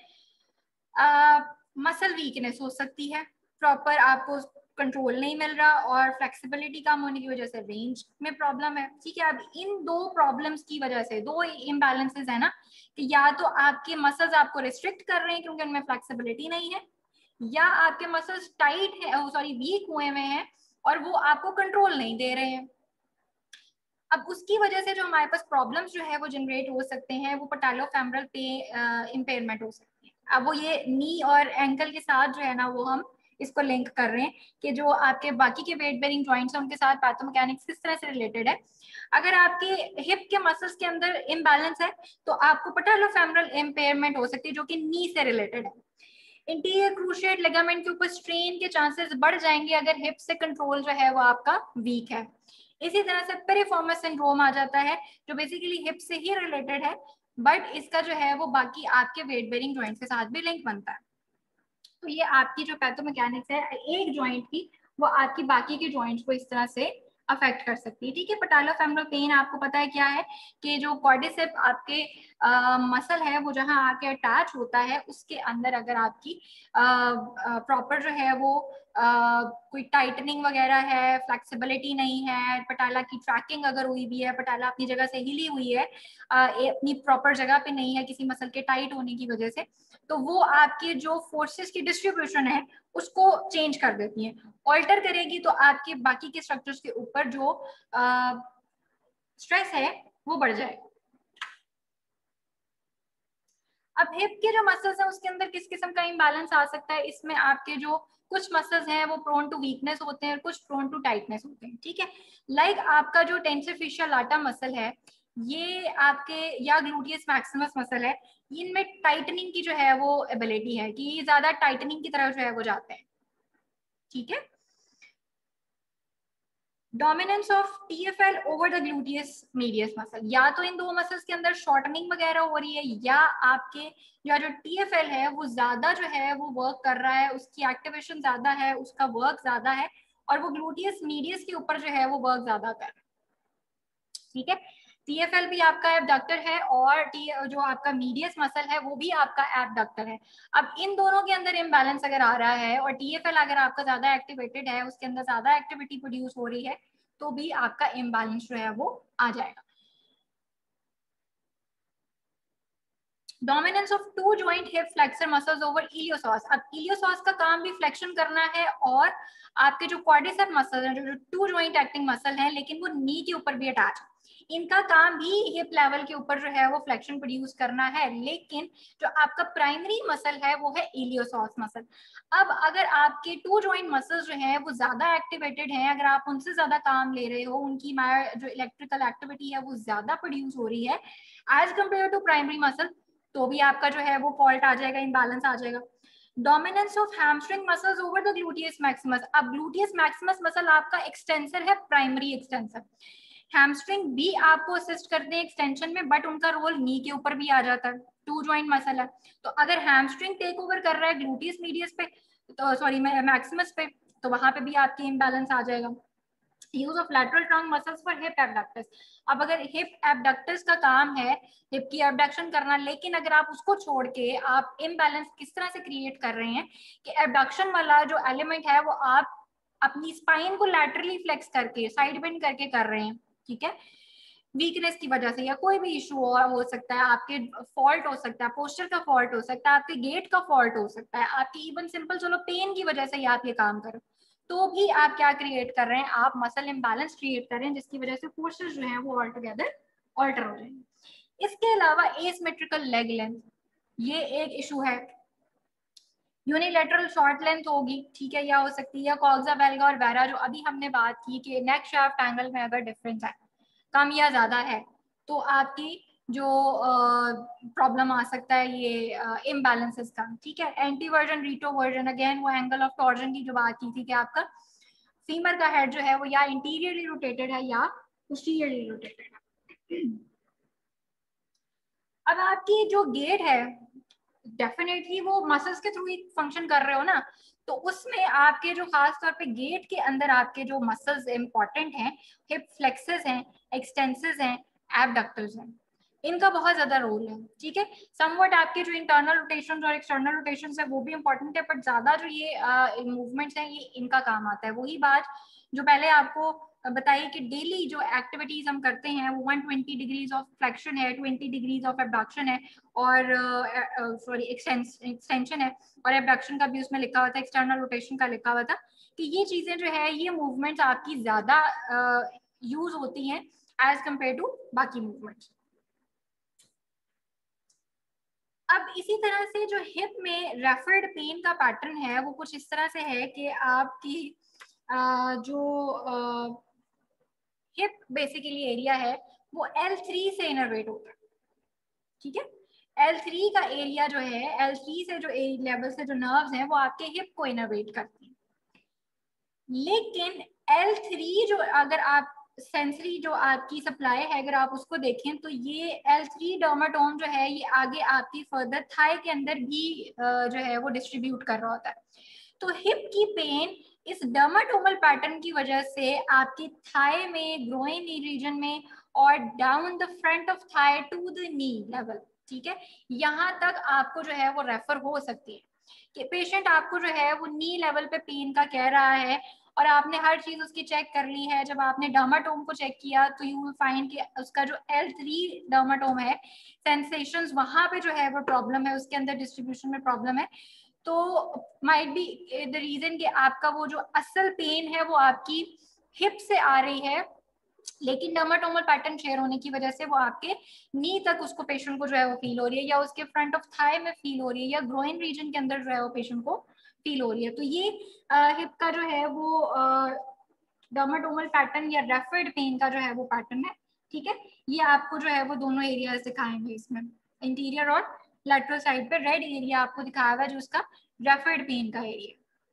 मसल वीकनेस हो सकती है, प्रॉपर आपको कंट्रोल नहीं मिल रहा, और फ्लेक्सिबिलिटी कम होने की वजह से रेंज में प्रॉब्लम है, ठीक है। अब इन दो प्रॉब्लम्स की वजह से दो इम्बैलेंसेस है ना, कि या तो आपके मसल्स आपको रिस्ट्रिक्ट कर रहे हैं क्योंकि उनमें फ्लेक्सिबिलिटी नहीं है, या आपके मसल्स टाइट है, सॉरी वीक हुए हुए हैं और वो आपको कंट्रोल नहीं दे रहे हैं। अब उसकी वजह से जो हमारे पास प्रॉब्लम्स जो है वो जनरेट हो सकते हैं, वो पैटेलोफेमरल पे इम्पेयरमेंट हो सकती है। अब वो ये नी और एंकल के साथ जो है ना वो हम इसको लिंक कर रहे हैं कि जो आपके बाकी के वेट बेरिंग जॉइंट्स हैं उनके साथ पैथोमैकेनिक्स किस तरह से रिलेटेड है। अगर आपके हिप के मसल्स के अंदर इम्बैलेंस है तो आपको पैटेलोफेमरल इम्पेयरमेंट हो सकती है जो कि नी से रिलेटेड है। इंटीरियर क्रूशिएट लिगामेंट के ऊपर स्ट्रेन के चांसेस बढ़ जाएंगे अगर हिप से कंट्रोल जो है वो आपका वीक है। इसी तरह से पेरिफॉर्मस सिंड्रोम आ जाता है जो बेसिकली हिप से ही रिलेटेड है, बट इसका जो है वो बाकी आपके वेट बेरिंग जॉइंट्स के साथ भी लिंक बनता है। तो ये आपकी जो पैथोमैकेनिक्स है एक जॉइंट की, वो आपकी बाकी के जॉइंट्स को इस तरह से अफेक्ट कर सकती है। ठीक है, पैटेलोफेमरल पेन आपको पता है क्या है कि जो क्वाड्रिसेप आपके मसल है वो जहां आके अटैच होता है उसके अंदर अगर आपकी प्रॉपर जो है वो कोई टाइटनिंग वगैरह है, फ्लेक्सिबिलिटी नहीं है, पटाला की ट्रैकिंग अगर हुई भी है, पटाला अपनी जगह से हिली हुई है, अपनी प्रॉपर जगह पे नहीं है किसी मसल के टाइट होने की वजह से, तो वो आपके जो फोर्सेस की डिस्ट्रीब्यूशन है उसको चेंज कर देती है, ऑल्टर करेगी, तो आपके बाकी के स्ट्रक्चर्स के ऊपर जो स्ट्रेस है वो बढ़ जाएगा। अब हिप के जो मसल्स हैं उसके अंदर किस किस्म का इम्बैलेंस आ सकता है, इसमें आपके जो कुछ मसल्स हैं वो प्रोन टू वीकनेस होते हैं और कुछ प्रोन टू टाइटनेस होते हैं। ठीक है, लाइक आपका जो टेंसर फेशिया लाटा मसल है ये आपके, या ग्लूटियस मैक्सिमस मसल है, इनमें टाइटनिंग की जो है वो एबिलिटी है कि ये ज्यादा टाइटनिंग की तरफ जो है वो जाते हैं। ठीक है, dominance of TFL over the gluteus medius muscle, या तो इन दो मसल्स के अंदर शॉर्टनिंग वगैरह हो रही है या आपके या जो टीएफएल है वो ज्यादा जो है वो वर्क कर रहा है, उसकी एक्टिवेशन ज्यादा है, उसका वर्क ज्यादा है और वो ग्लूटियस मीडियस के ऊपर जो है वो वर्क ज्यादा कर रहा है। ठीक है, टीएफएल भी आपका एबडक्टर है और जो आपका मीडियस मसल है वो भी आपका एबडक्टर है। अब इन दोनों के अंदर इम्बैलेंस अगर आ रहा है और टीएफएल अगर आपका ज्यादा एक्टिवेटेड है, उसके अंदर ज्यादा एक्टिविटी प्रोड्यूस हो रही है, तो भी आपका इम्बैलेंस जो है वो आ जाएगा। Dominance of two joint hip flexor muscles over iliopsoas, अब इलियोसॉस का काम भी फ्लेक्शन करना है और आपके जो क्वाड्रिसेप मसल है, जो टू जॉइंट एक्टिंग मसल है लेकिन वो नी के ऊपर भी अटैच, इनका काम भी हिप लेवल के ऊपर जो है वो फ्लेक्शन प्रोड्यूस करना है, लेकिन जो आपका प्राइमरी मसल है वो है इलियोसॉस मसल। अब अगर आपके टू जॉइंट मसल्स जो हैं वो ज्यादा एक्टिवेटेड हैं, अगर आप उनसे ज्यादा काम ले रहे हो, उनकी जो इलेक्ट्रिकल एक्टिविटी है वो ज्यादा प्रोड्यूस हो रही है as compare to primary muscle, तो भी आपका जो है वो फॉल्ट आ जाएगा, इम्बैलेंस आ जाएगा। Dominance of hamstring muscles over the gluteus maximus, अब ग्लूटियस मैक्सिमस मसल आपका एक्सटेंसर है, प्राइमरी एक्सटेंसर। हैमस्ट्रिंग भी आपको असिस्ट करते हैं एक्सटेंशन में, बट उनका रोल नी के ऊपर भी आ जाता है, टू जॉइंट मसल है। तो अगर हैमस्ट्रिंग टेक ओवर कर रहा है ग्लूटियस मीडियस पे, तो सॉरी मैक्सिमस पे, तो वहां पे भी आपकी इम्बैलेंस आ जाएगा। Use of lateral trunk muscles for hip abductors, अब अगर हिप एबडक्टर्स का काम है हिप की एबडक्शन करना, लेकिन अगर आप उसको छोड़ के आप इम्बैलेंस किस तरह से क्रिएट कर रहे हैं कि एबडक्शन वाला जो एलिमेंट है वो आप अपनी स्पाइन को लैटरली फ्लेक्स करके साइड बेंड करके कर रहे हैं, ठीक है, वीकनेस की वजह से या कोई भी इशू हो सकता है, आपके फॉल्ट हो सकता है, पोस्चर का फॉल्ट हो सकता है, आपके गेट का फॉल्ट हो सकता है, आपकी इवन सिंपल चलो पेन की वजह से ही आप ये काम करो, तो भी आप क्या क्रिएट कर रहे हैं, आप मसल इम्बैलेंस क्रिएट कर रहे हैं जिसकी वजह से पोस्चर जो है वो ऑल टुगेदर ऑल्टर हो जाएंगे। इसके अलावा एसिमेट्रिकल लेग लेंथ, ये एक इशू है, यूनिलेटरल शॉर्ट लेंथ होगी, ठीक है, या हो सकती है कॉक्सा वेल्गा और वेरा, जो अभी हमने बात की कि नेक शाफ्ट एंगल में अगर डिफरेंस है, कम या ज्यादा है, तो आपकी जो प्रॉब्लम आ सकता है ये इम्बैलेंसेस का। ठीक है, anteversion retroversion, again वो एंगल ऑफ टॉर्जन की जो बात की थी कि आपका फीमर का हेड जो है वो या इंटीरियरली रोटेटेड है या पोस्टीरियरली रोटेटेड है। अब आपकी जो गेट है डेफिनेटली वो मसल्स के थ्रू ही फंक्शन कर रहे हो ना, तो उसमें आपके जो खास तौर पे गेट के अंदर आपके जो मसल्स इंपॉर्टेंट हैं, हिप फ्लेक्सेस हैं, एक्सटेंसेस हैं, एबडक्टर्स हैं, इनका बहुत ज्यादा रोल है। ठीक है, समवट आपके जो इंटरनल रोटेशन और एक्सटर्नल रोटेशन है वो भी इंपॉर्टेंट है, बट ज्यादा जो ये मूवमेंट्स हैं ये इनका काम आता है। वही बात जो पहले आपको बताइए कि डेली जो एक्टिविटीज हम करते हैं वो 120 डिग्रीज ऑफ फ्लेक्शन है, 20 डिग्रीज ऑफ एबडक्शन है और सॉरी एक्सटेंशन है, और एबडक्शन का भी उसमें लिखा हुआ था, एक्सटर्नल रोटेशन का लिखा हुआ था, कि ये चीजें जो है ये मूवमेंट्स आपकी ज्यादा यूज होती हैं एज कम्पेयर टू बाकी मूवमेंट्स। अब इसी तरह से जो हिप में रेफर्ड पेन का पैटर्न है वो कुछ इस तरह से है कि आपकी जो हिप बेसिकली एरिया है वो L3 से इनर्वेट होता है, ठीक है। L3 का एरिया जो है, L3 से जो लेवल से जो नर्व्स हैं वो आपके हिप को इनर्वेट करती हैं। लेकिन L3 जो, अगर आप सेंसरी जो आपकी सप्लाई है अगर आप उसको देखें तो ये L3 डर्माटोम जो है ये आगे आपकी फर्दर थाई के अंदर भी जो है वो डिस्ट्रीब्यूट कर रहा होता है। तो हिप की पेन इस डर्माटोमल पैटर्न की वजह से आपकी थाई में, ग्रोइन रीजन में और down the front of thigh to the knee level, ठीक है, यहाँ तक आपको जो है वो रेफर हो सकती है कि पेशेंट आपको जो है वो नी लेवल पे पेन का कह रहा है और आपने हर चीज उसकी चेक कर ली है। जब आपने डर्माटोम को चेक किया तो यू विल फाइंड कि उसका जो L3 डर्माटोम है, सेंसेशंस वहां पे जो है वो प्रॉब्लम है, उसके अंदर डिस्ट्रीब्यूशन में प्रॉब्लम है। तो माइट बी द रीजन कि आपका वो जो असल पेन है वो आपकी हिप से आ रही है, लेकिन डर्माटोमल पैटर्न शेयर होने की वजह से वो आपके नी तक उसको पेशेंट को जो है वो फील हो रही है, या उसके फ्रंट ऑफ थाई में फील हो रही है, या ग्रोइन रीजन के अंदर जो है वो पेशेंट को फील हो रही है। तो ये हिप का जो है वो डर्माटोमल पैटर्न या रेफर्ड पेन का जो है वो पैटर्न है, ठीक है। ये आपको जो है वो दोनों एरियाज दिखाएंगे इसमें, इंटीरियर और लैटरल साइड पे रेड एरिया आपको दिखाया हुआ है जो उसका रेफर्ड पेन का एरिया।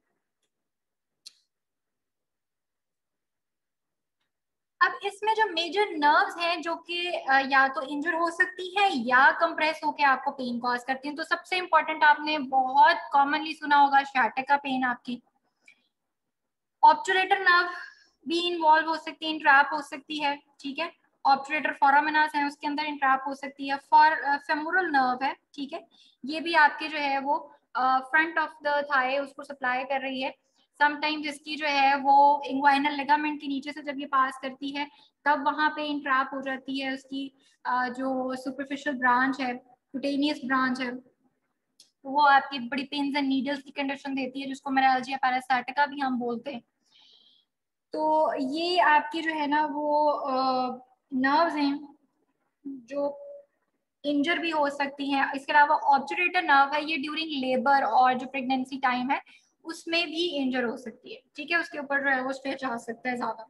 अब इसमें जो मेजर नर्व्स हैं जो कि या तो इंजर हो सकती है या कंप्रेस होकर आपको पेन कॉज करती हैं, तो सबसे इंपॉर्टेंट आपने बहुत कॉमनली सुना होगा sciatica पेन आपकी। ऑब्टुरेटर नर्व भी इन्वॉल्व हो सकती है, इंट्रैप हो सकती है, ठीक है। ऑब्टुरेटर फोरामिनास है उसके अंदर इंट्रैप हो सकती है। फेमोरल नर्व है, ठीक है, ये भी आपके जो है वो फ्रंट ऑफ द थाई उसको सप्लाई कर रही है। समटाइम्स इसकी जो है वो इंग्वाइनल लिगामेंट के नीचे से जब ये पास करती है तब वहां पे इंट्रैप हो जाती है उसकी जो सुपरफिशियल ब्रांच है, क्यूटेनियस ब्रांच है, वो आपकी बड़ी पिंस एंड नीडल्स की कंडीशन देती है जिसको मेराल्जिया पैरासाइटिका भी हम बोलते हैं। तो ये आपकी जो है ना वो नर्व्स हैं जो इंजर भी हो सकती हैं। इसके अलावा ऑब्टुरेटर नर्व है, ये ड्यूरिंग लेबर और जो प्रेगनेंसी टाइम है उसमें भी इंजर हो सकती है, ठीक है, उसके ऊपर जो है वो स्ट्रेच आ सकता है ज्यादा।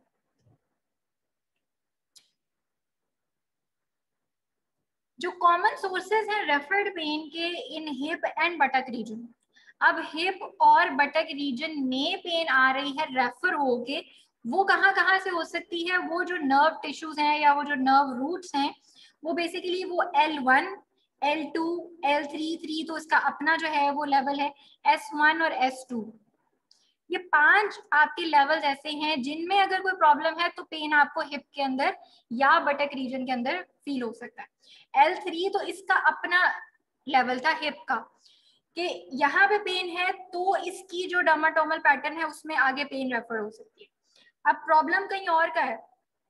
जो कॉमन सोर्सेज हैं रेफर्ड पेन के in hip and buttock region, अब हिप और बटक रीजन में पेन आ रही है रेफर होके, वो कहाँ कहाँ से हो सकती है, वो जो नर्व टिश्यूज हैं या वो जो नर्व रूट्स हैं वो बेसिकली वो L1, L2, L3 तो इसका अपना जो है वो लेवल है, S1 और S2, ये 5 आपके लेवल्स ऐसे हैं जिनमें अगर कोई प्रॉब्लम है तो पेन आपको हिप के अंदर या बटक रीजन के अंदर फील हो सकता है। L3 तो इसका अपना लेवल था हिप का कि यहाँ पे पेन है तो इसकी जो डर्माटोमल पैटर्न है उसमें आगे पेन रेफर हो सकती है। अब प्रॉब्लम कहीं और का है,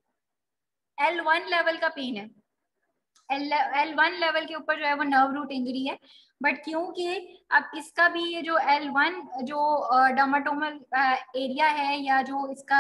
L1 लेवल का पेन है, L1 लेवल के ऊपर जो है वो नर्व रूट इंजरी है, बट क्योंकि अब इसका भी ये जो L1 जो डर्माटोमल एरिया है या जो इसका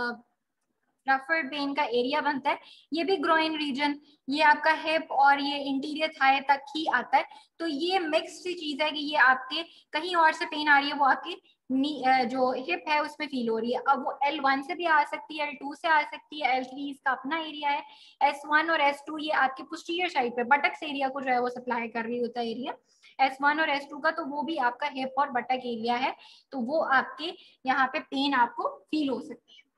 रेफर्ड पेन का एरिया बनता है, ये भी ग्रोइन रीजन, ये आपका हिप और ये इंटीरियर थाई तक ही आता है। तो ये मिक्स सी चीज है कि ये आपके कहीं और से पेन आ रही है वो आपके जो हिप है उसमें फील हो रही है। अब वो L1 से भी आ सकती है, L2 से आ सकती है, L3 इसका अपना एरिया है, S1 और S2 ये आपके पोस्टीरियर साइड पे बटक्स एरिया को जो है वो सप्लाई कर रही होता है एरिया S1 और S2 का, तो वो भी आपका हिप और बटक एरिया है, तो वो आपके यहाँ पे पेन आपको फील हो सकती है।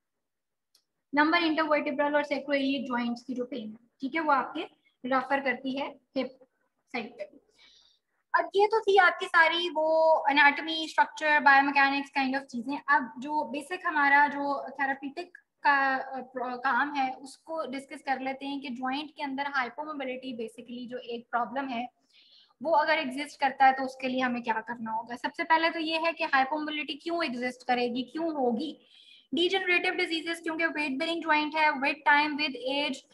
नंबर इंटरवर्टिब्रल और सैक्रोइलियक जॉइंट्स की जो पेन है, ठीक है, वो आपके रेफर करती है हिप साइड पे। अब ये तो थी आपकी सारी वो anatomy, structure, biomechanics kind of चीजें। अब जो बेसिक हमारा जो थेरापीटिक का काम है उसको डिस्कस कर लेते हैं कि जॉइंट के अंदर हाइपोमोबिलिटी बेसिकली जो एक प्रॉब्लम है वो अगर एग्जिस्ट करता है तो उसके लिए हमें क्या करना होगा। सबसे पहले तो ये है कि हाइपोमोबिलिटी क्यों एग्जिस्ट करेगी, क्यों होगी। डिजेनरेटिव डिजीजेस, क्योंकि वेट बेरिंग ज्वाइंट है, with time with age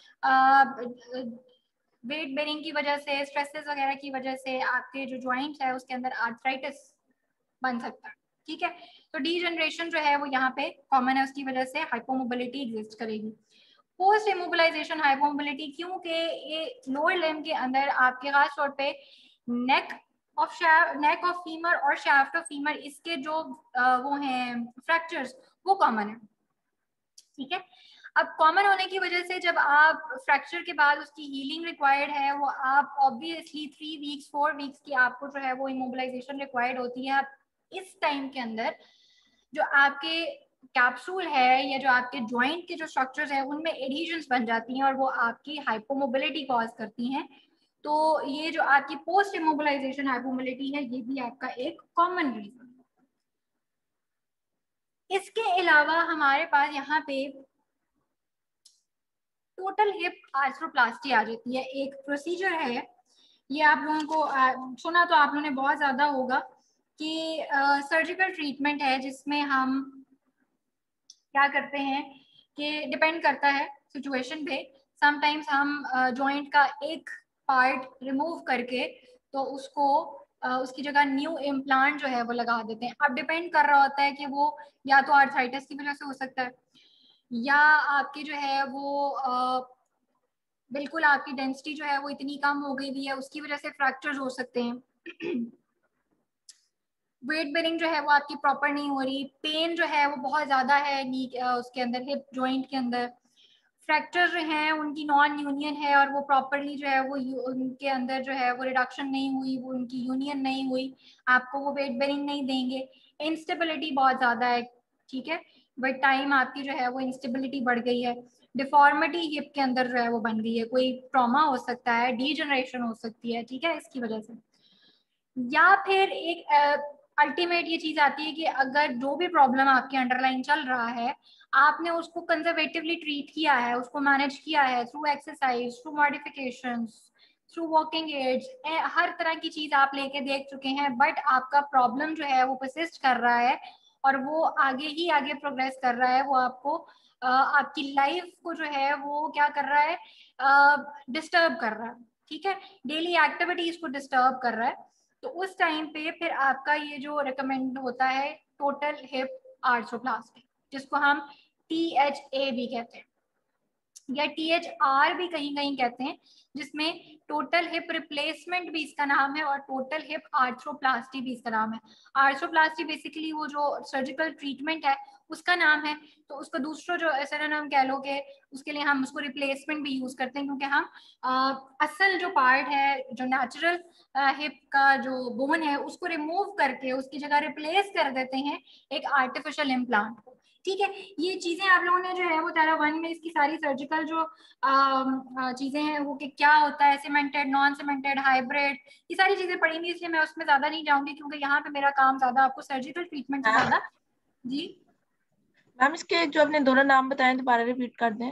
weight bearing की वजह से, स्ट्रेसेस वगैरह की वजह से आपके जो ज्वाइंट्स है उसके अंदर आर्थराइटिस बन सकता है, ठीक है। तो डीजनरेशन जो है वो यहाँ पे कॉमन है, उसकी वजह से हाइपोमोबिलिटी एग्जिस्ट करेगी। पोस्ट इमोबिलाइजेशन हाइपोमोबिलिटी, क्योंकि ये लोअर लिम्ब के अंदर आपके खास तौर पे नेक ऑफ फीमर और शाफ्ट ऑफ फीमर, इसके जो वो हैं फ्रैक्चर्स, वो कॉमन है, ठीक है। अब कॉमन होने की वजह से जब आप फ्रैक्चर के बाद उसकी हीलिंग रिक्वायर्ड है, वो आप ऑब्वियसली 3 वीक्स 4 वीक्स की आपको जो है वो इमोबिलाइजेशन रिक्वायर्ड होती है। आप इस टाइम के अंदर जो आपके कैप्सूल है या जो आपके जॉइंट के जो स्ट्रक्चर्स है उनमें एडिशंस बन जाती हैं और वो आपकी हाइपोमोबिलिटी कॉज करती हैं। तो ये जो आपकी पोस्ट इमोबिलाइजेशन हाइपोमोबिलिटी है, ये भी आपका एक कॉमन रीजन है। इसके अलावा हमारे पास यहाँ पे टोटल हिप आर्थ्रोप्लास्टी आ जाती है, एक प्रोसीजर है। ये आप लोगों को सुना तो आप लोगों ने बहुत ज्यादा होगा कि सर्जिकल ट्रीटमेंट है जिसमें हम क्या करते हैं कि डिपेंड करता है सिचुएशन पे, समटाइम्स हम जॉइंट का एक पार्ट रिमूव करके तो उसको उसकी जगह न्यू इम्प्लांट जो है वो लगा देते हैं। अब डिपेंड कर रहा होता है कि वो या तो आर्थराइटिस की वजह से हो सकता है, या आपकी जो है वो बिल्कुल आपकी डेंसिटी जो है वो इतनी कम हो गई हुई है, उसकी वजह से फ्रैक्चर्स हो सकते हैं। वेट बेरिंग जो है वो आपकी प्रॉपर नहीं हो रही, पेन जो है वो बहुत ज्यादा है नी उसके अंदर, हिप जॉइंट के अंदर। फ्रैक्चर जो है उनकी नॉन यूनियन है और वो प्रॉपरली जो है वो उनके अंदर जो है वो रिडक्शन नहीं हुई, वो उनकी यूनियन नहीं हुई, आपको वो वेट बेरिंग नहीं देंगे। इंस्टेबिलिटी बहुत ज्यादा है, ठीक है, बट टाइम आपकी जो है वो इंस्टेबिलिटी बढ़ गई है। डिफॉर्मिटी हिप के अंदर जो है वो बन गई है, कोई ट्रॉमा हो सकता है, डीजनरेशन हो सकती है, ठीक है, इसकी वजह से। या फिर एक अल्टीमेट ये चीज आती है कि अगर जो भी प्रॉब्लम आपके अंडरलाइन चल रहा है, आपने उसको कंजर्वेटिवली ट्रीट किया है, उसको मैनेज किया है through exercise, through modifications, through walking aids, हर तरह की चीज आप लेके देख चुके हैं, बट आपका प्रॉब्लम जो है वो परसिस्ट कर रहा है और वो आगे ही आगे प्रोग्रेस कर रहा है, वो आपको आपकी लाइफ को जो है वो क्या कर रहा है, डिस्टर्ब कर रहा है, ठीक है, डेली एक्टिविटीज को डिस्टर्ब कर रहा है। तो उस टाइम पे फिर आपका ये जो रिकमेंड होता है टोटल हिप आर्थ्रोप्लास्टी, जिसको हम THA भी कहते हैं या THR भी कहीं कहीं कहते हैं, जिसमें टोटल हिप रिप्लेसमेंट भी इसका नाम है और टोटल हिप आर्थ्रोप्लास्टी भी इसका नाम है। आर्थ्रोप्लास्टी बेसिकली वो जो सर्जिकल ट्रीटमेंट है उसका नाम है, तो उसका दूसरा जो एसिनोनिम कह लो कि उसके लिए हम उसको रिप्लेसमेंट भी यूज करते हैं, क्योंकि हम असल जो पार्ट है, जो नेचुरल हिप का जो बोन है, उसको रिमूव करके उसकी जगह रिप्लेस कर देते हैं एक आर्टिफिशियल इम्प्लांट को, ठीक है। ये चीजें आप लोगों ने जो है वो पैरा 1 में इसकी सारी सर्जिकल जो चीजें हैं वो कि क्या होता है, सीमेंटेड, नॉन सीमेंटेड, हाइब्रिड, ये सारी चीजें पढ़ी हुई, इसलिए मैं उसमें ज्यादा नहीं जाऊंगी क्योंकि यहाँ पे मेरा काम ज्यादा आपको सर्जिकल ट्रीटमेंट से ज्यादा। जी मैम, इसके जो आपने दोनों नाम बताए दोबारा रिपीट कर दें।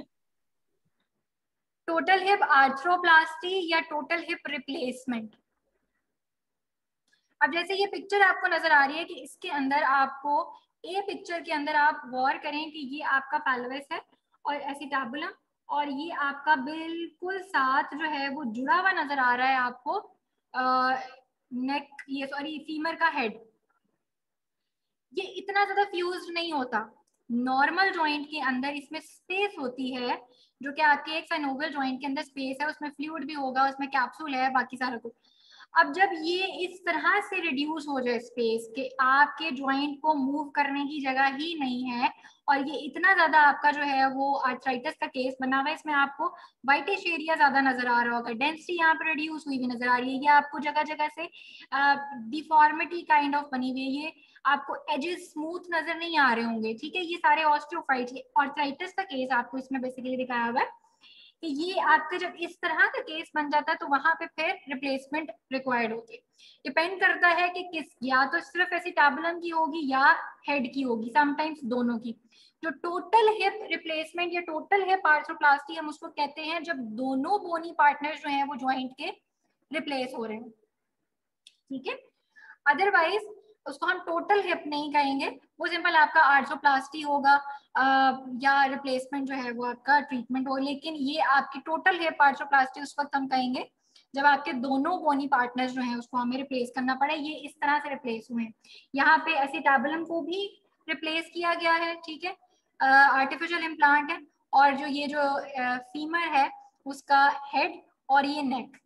टोटल हिप आर्थ्रोप्लास्टी या टोटल हिप रिप्लेसमेंट। अब जैसे ये पिक्चर आपको नजर आ रही है कि इसके अंदर आपको, ए पिक्चर के अंदर आप गौर करें कि ये आपका पेल्विस है और एसिटाबुलम, और ये आपका बिल्कुल साथ जो है वो जुड़ा हुआ नजर आ रहा है आपको नेक, ये सॉरी फीमर का हेड। ये इतना ज्यादा फ्यूज नहीं होता, नॉर्मल जॉइंट के अंदर इसमें स्पेस होती है, जो कि आपके एक साइनोवियल जॉइंट के अंदर स्पेस है, उसमें फ्लूइड भी होगा, उसमें कैप्सूल है, बाकी सारा कुछ। अब जब ये इस तरह से रिड्यूस हो जाए स्पेस कि आपके जॉइंट को मूव करने की जगह ही नहीं है, और ये इतना ज्यादा आपका जो है वो आर्थराइटिस का केस बना हुआ है, इसमें आपको वाइटिश एरिया ज्यादा नजर आ रहा होगा, डेंसिटी यहाँ पर रिड्यूस हुई भी नजर आ रही है, ये आपको जगह जगह से डिफॉर्मिटी काइंड ऑफ बनी हुई है, ये आपको एजेस स्मूथ नजर नहीं आ रहे होंगे, ठीक है। ये सारे ऑस्टियोफाइट, आर्थराइटिस का केस आपको इसमें बेसिकली दिखाया हुआ है कि ये आपका जब इस तरह का केस बन जाता है तो वहां पे फिर रिप्लेसमेंट रिक्वायर्ड होती है। डिपेंड करता है कि किस, या तो सिर्फ एसिटाबुलम की होगी या हेड की होगी, समटाइम्स दोनों की। जो टोटल हिप रिप्लेसमेंट या टोटल हिप आर्थ्रोप्लास्टी हम उसको कहते हैं जब दोनों बोनी पार्टनर्स जो हैं वो जॉइंट के रिप्लेस हो रहे हैं, ठीक है। अदरवाइज उसको हम टोटल हिप नहीं कहेंगे, वो सिंपल आपका आर्थ्रोप्लास्टी होगा या रिप्लेसमेंट जो है वो आपका ट्रीटमेंट हो। लेकिन ये आपकी टोटल हिप आर्थ्रोप्लास्टी उस वक्त हम कहेंगे जब आपके दोनों बोनी पार्टनर्स जो हैं उसको हमें रिप्लेस करना पड़े, ये इस तरह से रिप्लेस हुए हैं। यहाँ पे एसिटाबुलम को भी रिप्लेस किया गया है, ठीक है, आर्टिफिशियल इम्प्लांट है, और जो ये जो फीमर है उसका हेड और ये नेक,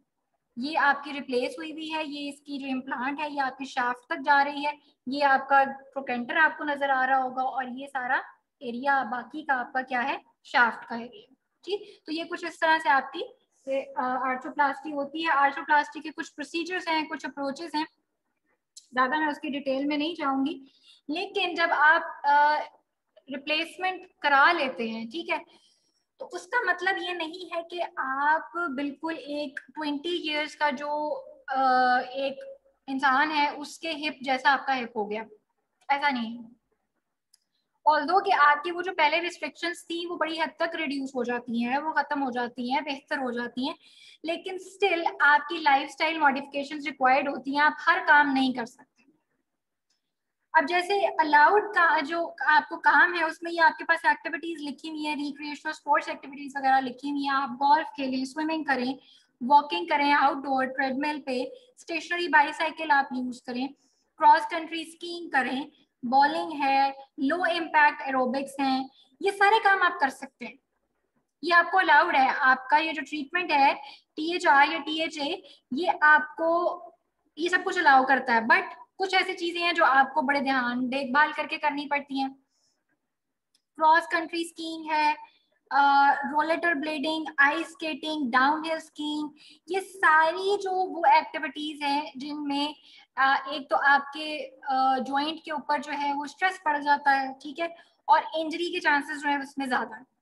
ये आपकी रिप्लेस हुई हुई है, ये इसकी जो इम्प्लांट है ये आपकी शाफ्ट तक जा रही है, ये आपका ट्रोकेंटर आपको नजर आ रहा होगा, और ये सारा एरिया बाकी का आपका क्या है, शाफ्ट का एरिया। ठीक, तो ये कुछ इस तरह से आपकी आर्थ्रोप्लास्टी होती है। आर्थ्रोप्लास्टी के कुछ प्रोसीजर्स हैं, कुछ अप्रोचेस हैं, ज्यादा मैं उसकी डिटेल में नहीं जाऊंगी, लेकिन जब आप रिप्लेसमेंट करा लेते हैं, ठीक है, तो उसका मतलब ये नहीं है कि आप बिल्कुल एक 20 इयर्स का जो एक इंसान है उसके हिप जैसा आपका हिप हो गया, ऐसा नहीं है। ऑल्दो कि आपकी वो जो पहले रिस्ट्रिक्शंस थी वो बड़ी हद तक रिड्यूस हो जाती हैं, वो खत्म हो जाती हैं, बेहतर हो जाती हैं, लेकिन स्टिल आपकी लाइफस्टाइल मॉडिफिकेशंस रिक्वायर्ड होती हैं, आप हर काम नहीं कर सकते। अब जैसे अलाउड का जो आपको काम है उसमें ये आपके पास एक्टिविटीज लिखी हुई है, रिक्रिएशनल स्पोर्ट्स एक्टिविटीज वगैरह लिखी हुई है, आप गोल्फ खेलें, स्विमिंग करें, वॉकिंग करें आउटडोर ट्रेडमिल पे, स्टेशनरी बाईसाइकिल आप यूज करें, क्रॉस कंट्री स्कीइंग करें, बॉलिंग है, लो इम्पैक्ट एरोबिक्स हैं, ये सारे काम आप कर सकते हैं, ये आपको अलाउड है। आपका ये जो ट्रीटमेंट है THR या THA, ये आपको ये सब कुछ अलाउ करता है, बट कुछ ऐसी चीजें हैं जो आपको बड़े ध्यान देखभाल करके करनी पड़ती हैं। क्रॉस कंट्री स्कीइंग है, रोलेटर blading, ice skating, downhill skiing, ये सारी जो वो एक्टिविटीज हैं जिनमें एक तो आपके जॉइंट के ऊपर जो है वो स्ट्रेस पड़ जाता है, ठीक है, और इंजरी के चांसेस जो है उसमें ज्यादा है।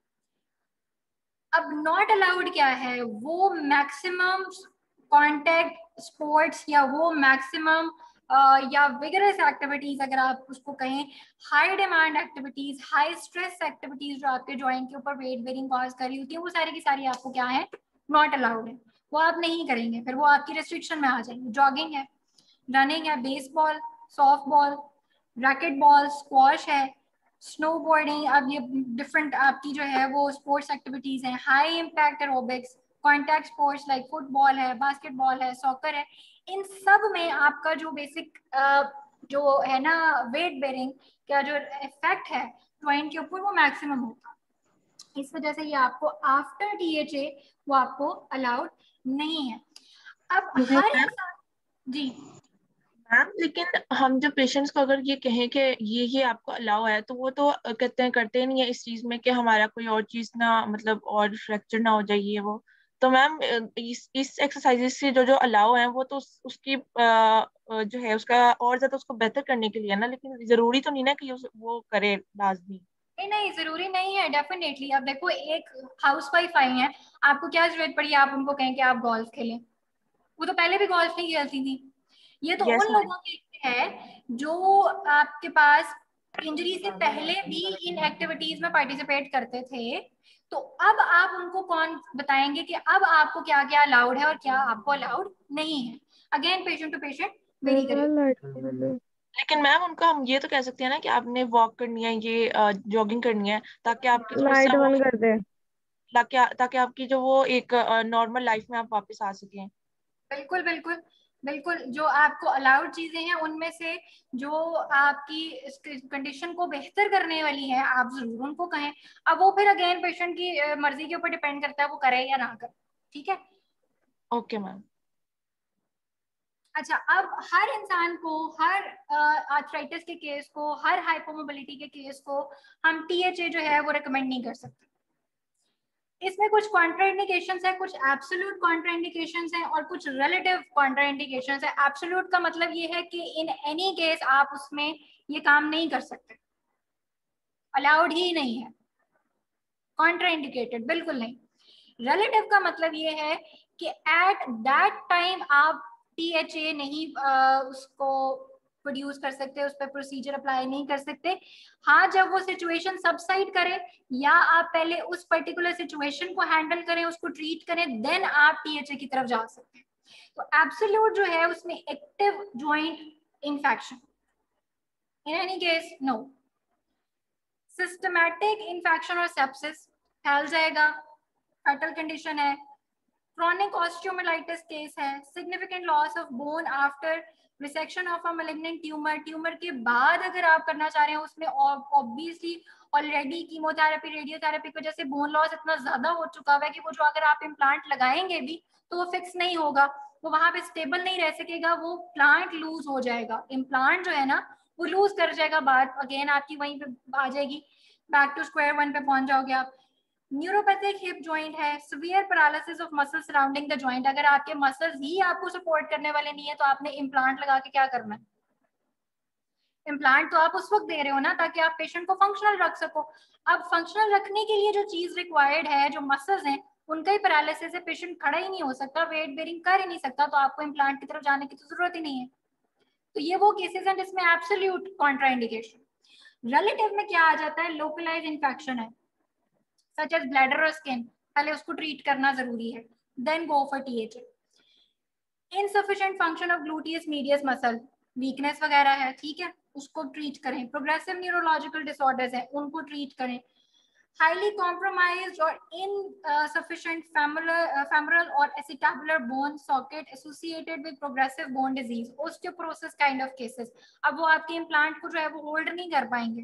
अब नॉट अलाउड क्या है, वो मैक्सिमम कॉन्टेक्ट स्पोर्ट्स या वो मैक्सिमम या विगरस एक्टिविटीज अगर आप उसको कहें, high demand activities, high stress activities जो आपके जॉइंट के ऊपर वेट बेरिंग कॉज कर रही होती है, वो सारी की सारी आपको क्या है, नॉट अलाउड है, वो आप नहीं करेंगे, फिर वो आपकी रेस्ट्रिक्शन में आ जाएंगे। जॉगिंग है, रनिंग है, baseball, softball, racquetball, squash है, स्नोबोर्डिंग, अब ये डिफरेंट आपकी जो है वो स्पोर्ट्स एक्टिविटीज हैं, high impact aerobics, contact sports like football है, बास्केटबॉल है, सॉकर है, इन सब में आपका जो बेसिक जो है ना वेट बेरिंग का जो इफेक्ट है जॉइंट के ऊपर वो मैक्सिमम होगा। इस वजह से ये आपको आफ्टर THA वो आपको अलाउड नहीं है। अब जी हर मैम। इंसान, जी मैम लेकिन हम जब पेशेंट्स को अगर ये कहें कि ये आपको अलाउ है, तो वो तो कहते हैं, करते नहीं है इस चीज में कि हमारा कोई और चीज ना, मतलब और फ्रैक्चर ना हो जाइए वो। तो मैम इस एक्सरसाइजेस से जो जो अलाउ है वो तो उसकी जो है उसका और ज्यादा उसको बेहतर करने के लिए है ना, लेकिन जरूरी तो नहीं ना कि वो करे लाजमी। नहीं नहीं, जरूरी नहीं है, डेफिनेटली। अब देखो एक हाउसवाइफ आई है, आपको क्या जरूरत पड़ी आप उनको कहें कि आप गोल्फ खेलें, वो तो पहले भी गोल्फ नहीं खेलती थी। ये तो यस उन मैम। लोगों के लिए है जो आपके पास इंजरी से पहले भी इन एक्टिविटीज में पार्टिसिपेट करते थे, तो अब आप उनको कौन बताएंगे कि अब आपको क्या क्या अलाउड है और क्या आपको अलाउड नहीं है। Again patient to patient vary करेगा। लेकिन मैम उनको हम ये तो कह सकते हैं ना कि आपने वॉक करनी है, ये जॉगिंग करनी है, ताकि आपकी जो लाइट बंद कर दे। ताकि ताकि आपकी जो वो एक नॉर्मल लाइफ में आप वापस आ सकें। बिल्कुल बिल्कुल बिल्कुल, जो आपको अलाउड चीजें हैं उनमें से जो आपकी कंडीशन को बेहतर करने वाली है आप जरूर उनको कहें। अब वो फिर अगेन पेशेंट की मर्जी के ऊपर डिपेंड करता है वो करे या ना करे, ठीक है। Okay ma'am. अच्छा, अब हर इंसान को, हर आर्थराइटिस के केस को, हर हाइपोमोबिलिटी के केस को हम THA जो है वो रिकमेंड नहीं कर सकते। इसमें कुछ कॉन्ट्राइंडिकेशंस है, कुछ एब्सोल्यूट कॉन्ट्राइंडिकेशंस हैं और कुछ रिलेटिव कॉन्ट्राइंडिकेशंस है। एब्सोल्यूट का मतलब ये है कि इन एनी केस आप उसमें ये काम नहीं कर सकते, अलाउड ही नहीं है, कॉन्ट्राइंडिकेटेड बिल्कुल नहीं। रिलेटिव का मतलब ये है कि एट दैट टाइम आप THA नहीं उसको प्रोड्यूस कर सकते, उस पर प्रोसीजर अप्लाई नहीं कर सकते। हाँ, जब वो सिचुएशन सबसाइड करे या आप पहले उस पर्टिकुलर सिचुएशन को हैंडल करें, उसको ट्रीट करें, देन आप THA की तरफ जा सकते हैं। तो एब्सोल्यूट जो है उसमें active joint infection, in any case no. Systematic infection और सेप्सिस फैल जाएगा, फैटल कंडीशन है। chronic osteomyelitis केस है, significant loss of bone after resection of a malignant tumour, tumour के बाद अगर आप करना चाह रहे हैं उसमें ऑब्वियसली ऑलरेडी कीमोथेरेपी रेडियोथेरेपी की वजह से बोन लॉस इतना ज्यादा हो चुका हुआ है कि वो जो अगर आप इम्प्लांट लगाएंगे भी तो वो फिक्स नहीं होगा, वो वहां पे स्टेबल नहीं रह सकेगा, वो प्लांट लूज हो जाएगा, इम्प्लांट जो है ना वो लूज कर जाएगा, बात अगेन आपकी वहीं पे आ जाएगी, बैक टू स्क्वायर वन पे पहुंच जाओगे आप। न्यूरोपैथिक हिप जॉइंट है, severe paralysis of muscle surrounding the joint, अगर आपके मसल्स ही आपको सपोर्ट करने वाले नहीं है तो आपने इम्प्लांट लगा के क्या करना है? इम्प्लांट तो आप उस वक्त दे रहे हो ना ताकि आप पेशेंट को फंक्शनल रख सको। अब फंक्शनल रखने के लिए जो चीज रिक्वायर्ड है, जो मसल्स हैं उनका ही पैरालिसिस है, पेशेंट खड़ा ही नहीं हो सकता, वेट बेरिंग कर ही नहीं सकता, तो आपको इम्प्लांट की तरफ जाने की तो जरूरत ही नहीं है। तो ये वो केसेस हैं जिसमें एब्सोल्यूट कॉन्ट्राइंडिकेशन। रिलेटिव में क्या आ जाता है? लोकलाइज इन्फेक्शन है सच एज ब्लैडर और स्किन, पहले उसको ट्रीट करना जरूरी है, then go for THA. Insufficient function of gluteus medius muscle, weakness वगैरह है, ठीक है, उसको ट्रीट करें। प्रोग्रेसिव न्यूरोलॉजिकल डिसऑर्डर्स हैं, उनको ट्रीट करें। हाईली कॉम्प्रोमाइज्ड और insufficient femoral or acetabular bone socket associated with progressive bone disease, osteoporosis kind of cases, अब वो आपके इम्प्लांट को जो है वो होल्ड नहीं कर पाएंगे।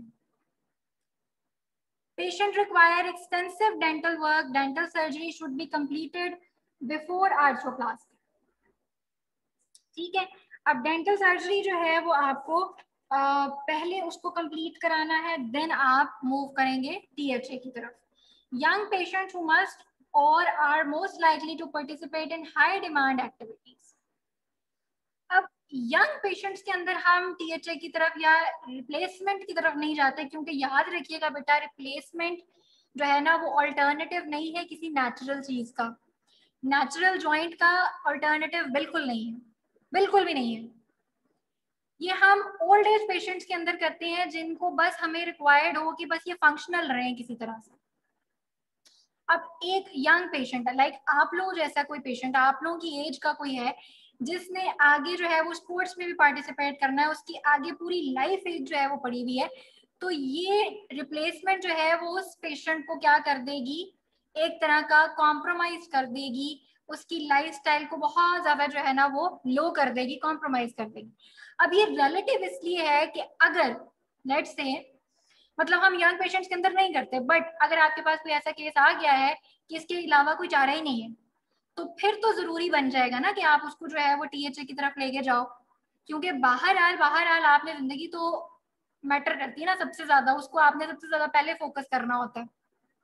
Patient require extensive dental work. Dental surgery should be completed before arthroplasty. ठीक है, अब डेंटल सर्जरी जो है वो आपको पहले उसको कंप्लीट कराना है, देन आप मूव करेंगे टीएचए की तरफ। Young patient who must or are most likely to participate in high demand activities. अब यंग पेशेंट्स के अंदर हम टीएचए की तरफ या रिप्लेसमेंट की तरफ नहीं जाते, क्योंकि याद रखिएगा बेटा, रिप्लेसमेंट जो है ना वो अल्टरनेटिव नहीं है किसी नेचुरल चीज का, नेचुरल जॉइंट का अल्टरनेटिव बिल्कुल नहीं है, बिल्कुल भी नहीं है। ये हम ओल्ड एज पेशेंट्स के अंदर करते हैं जिनको बस हमें रिक्वायर्ड हो कि बस ये फंक्शनल रहे किसी तरह से। अब एक यंग पेशेंट है, लाइक आप लोग जैसा कोई पेशेंट, आप लोगों की एज का कोई है जिसने आगे जो है वो स्पोर्ट्स में भी पार्टिसिपेट करना है, उसकी आगे पूरी लाइफ एज जो है वो पड़ी हुई है, तो ये रिप्लेसमेंट जो है वो उस पेशेंट को क्या कर देगी? एक तरह का कॉम्प्रोमाइज कर देगी, उसकी लाइफस्टाइल को बहुत ज्यादा जो है ना वो लो कर देगी, कॉम्प्रोमाइज कर देगी। अब ये रिलेटिव इसलिए है कि अगर लेट्स से, मतलब हम यंग पेशेंट्स के अंदर नहीं करते, बट अगर आपके पास कोई ऐसा केस आ गया है कि इसके अलावा कोई चारा ही नहीं है, तो फिर तो जरूरी बन जाएगा ना कि आप उसको जो है वो टीएचए की तरफ लेके जाओ, क्योंकि बाहर आपने जिंदगी तो मैटर करती है ना सबसे ज्यादा, उसको आपने सबसे ज्यादा पहले फोकस करना होता है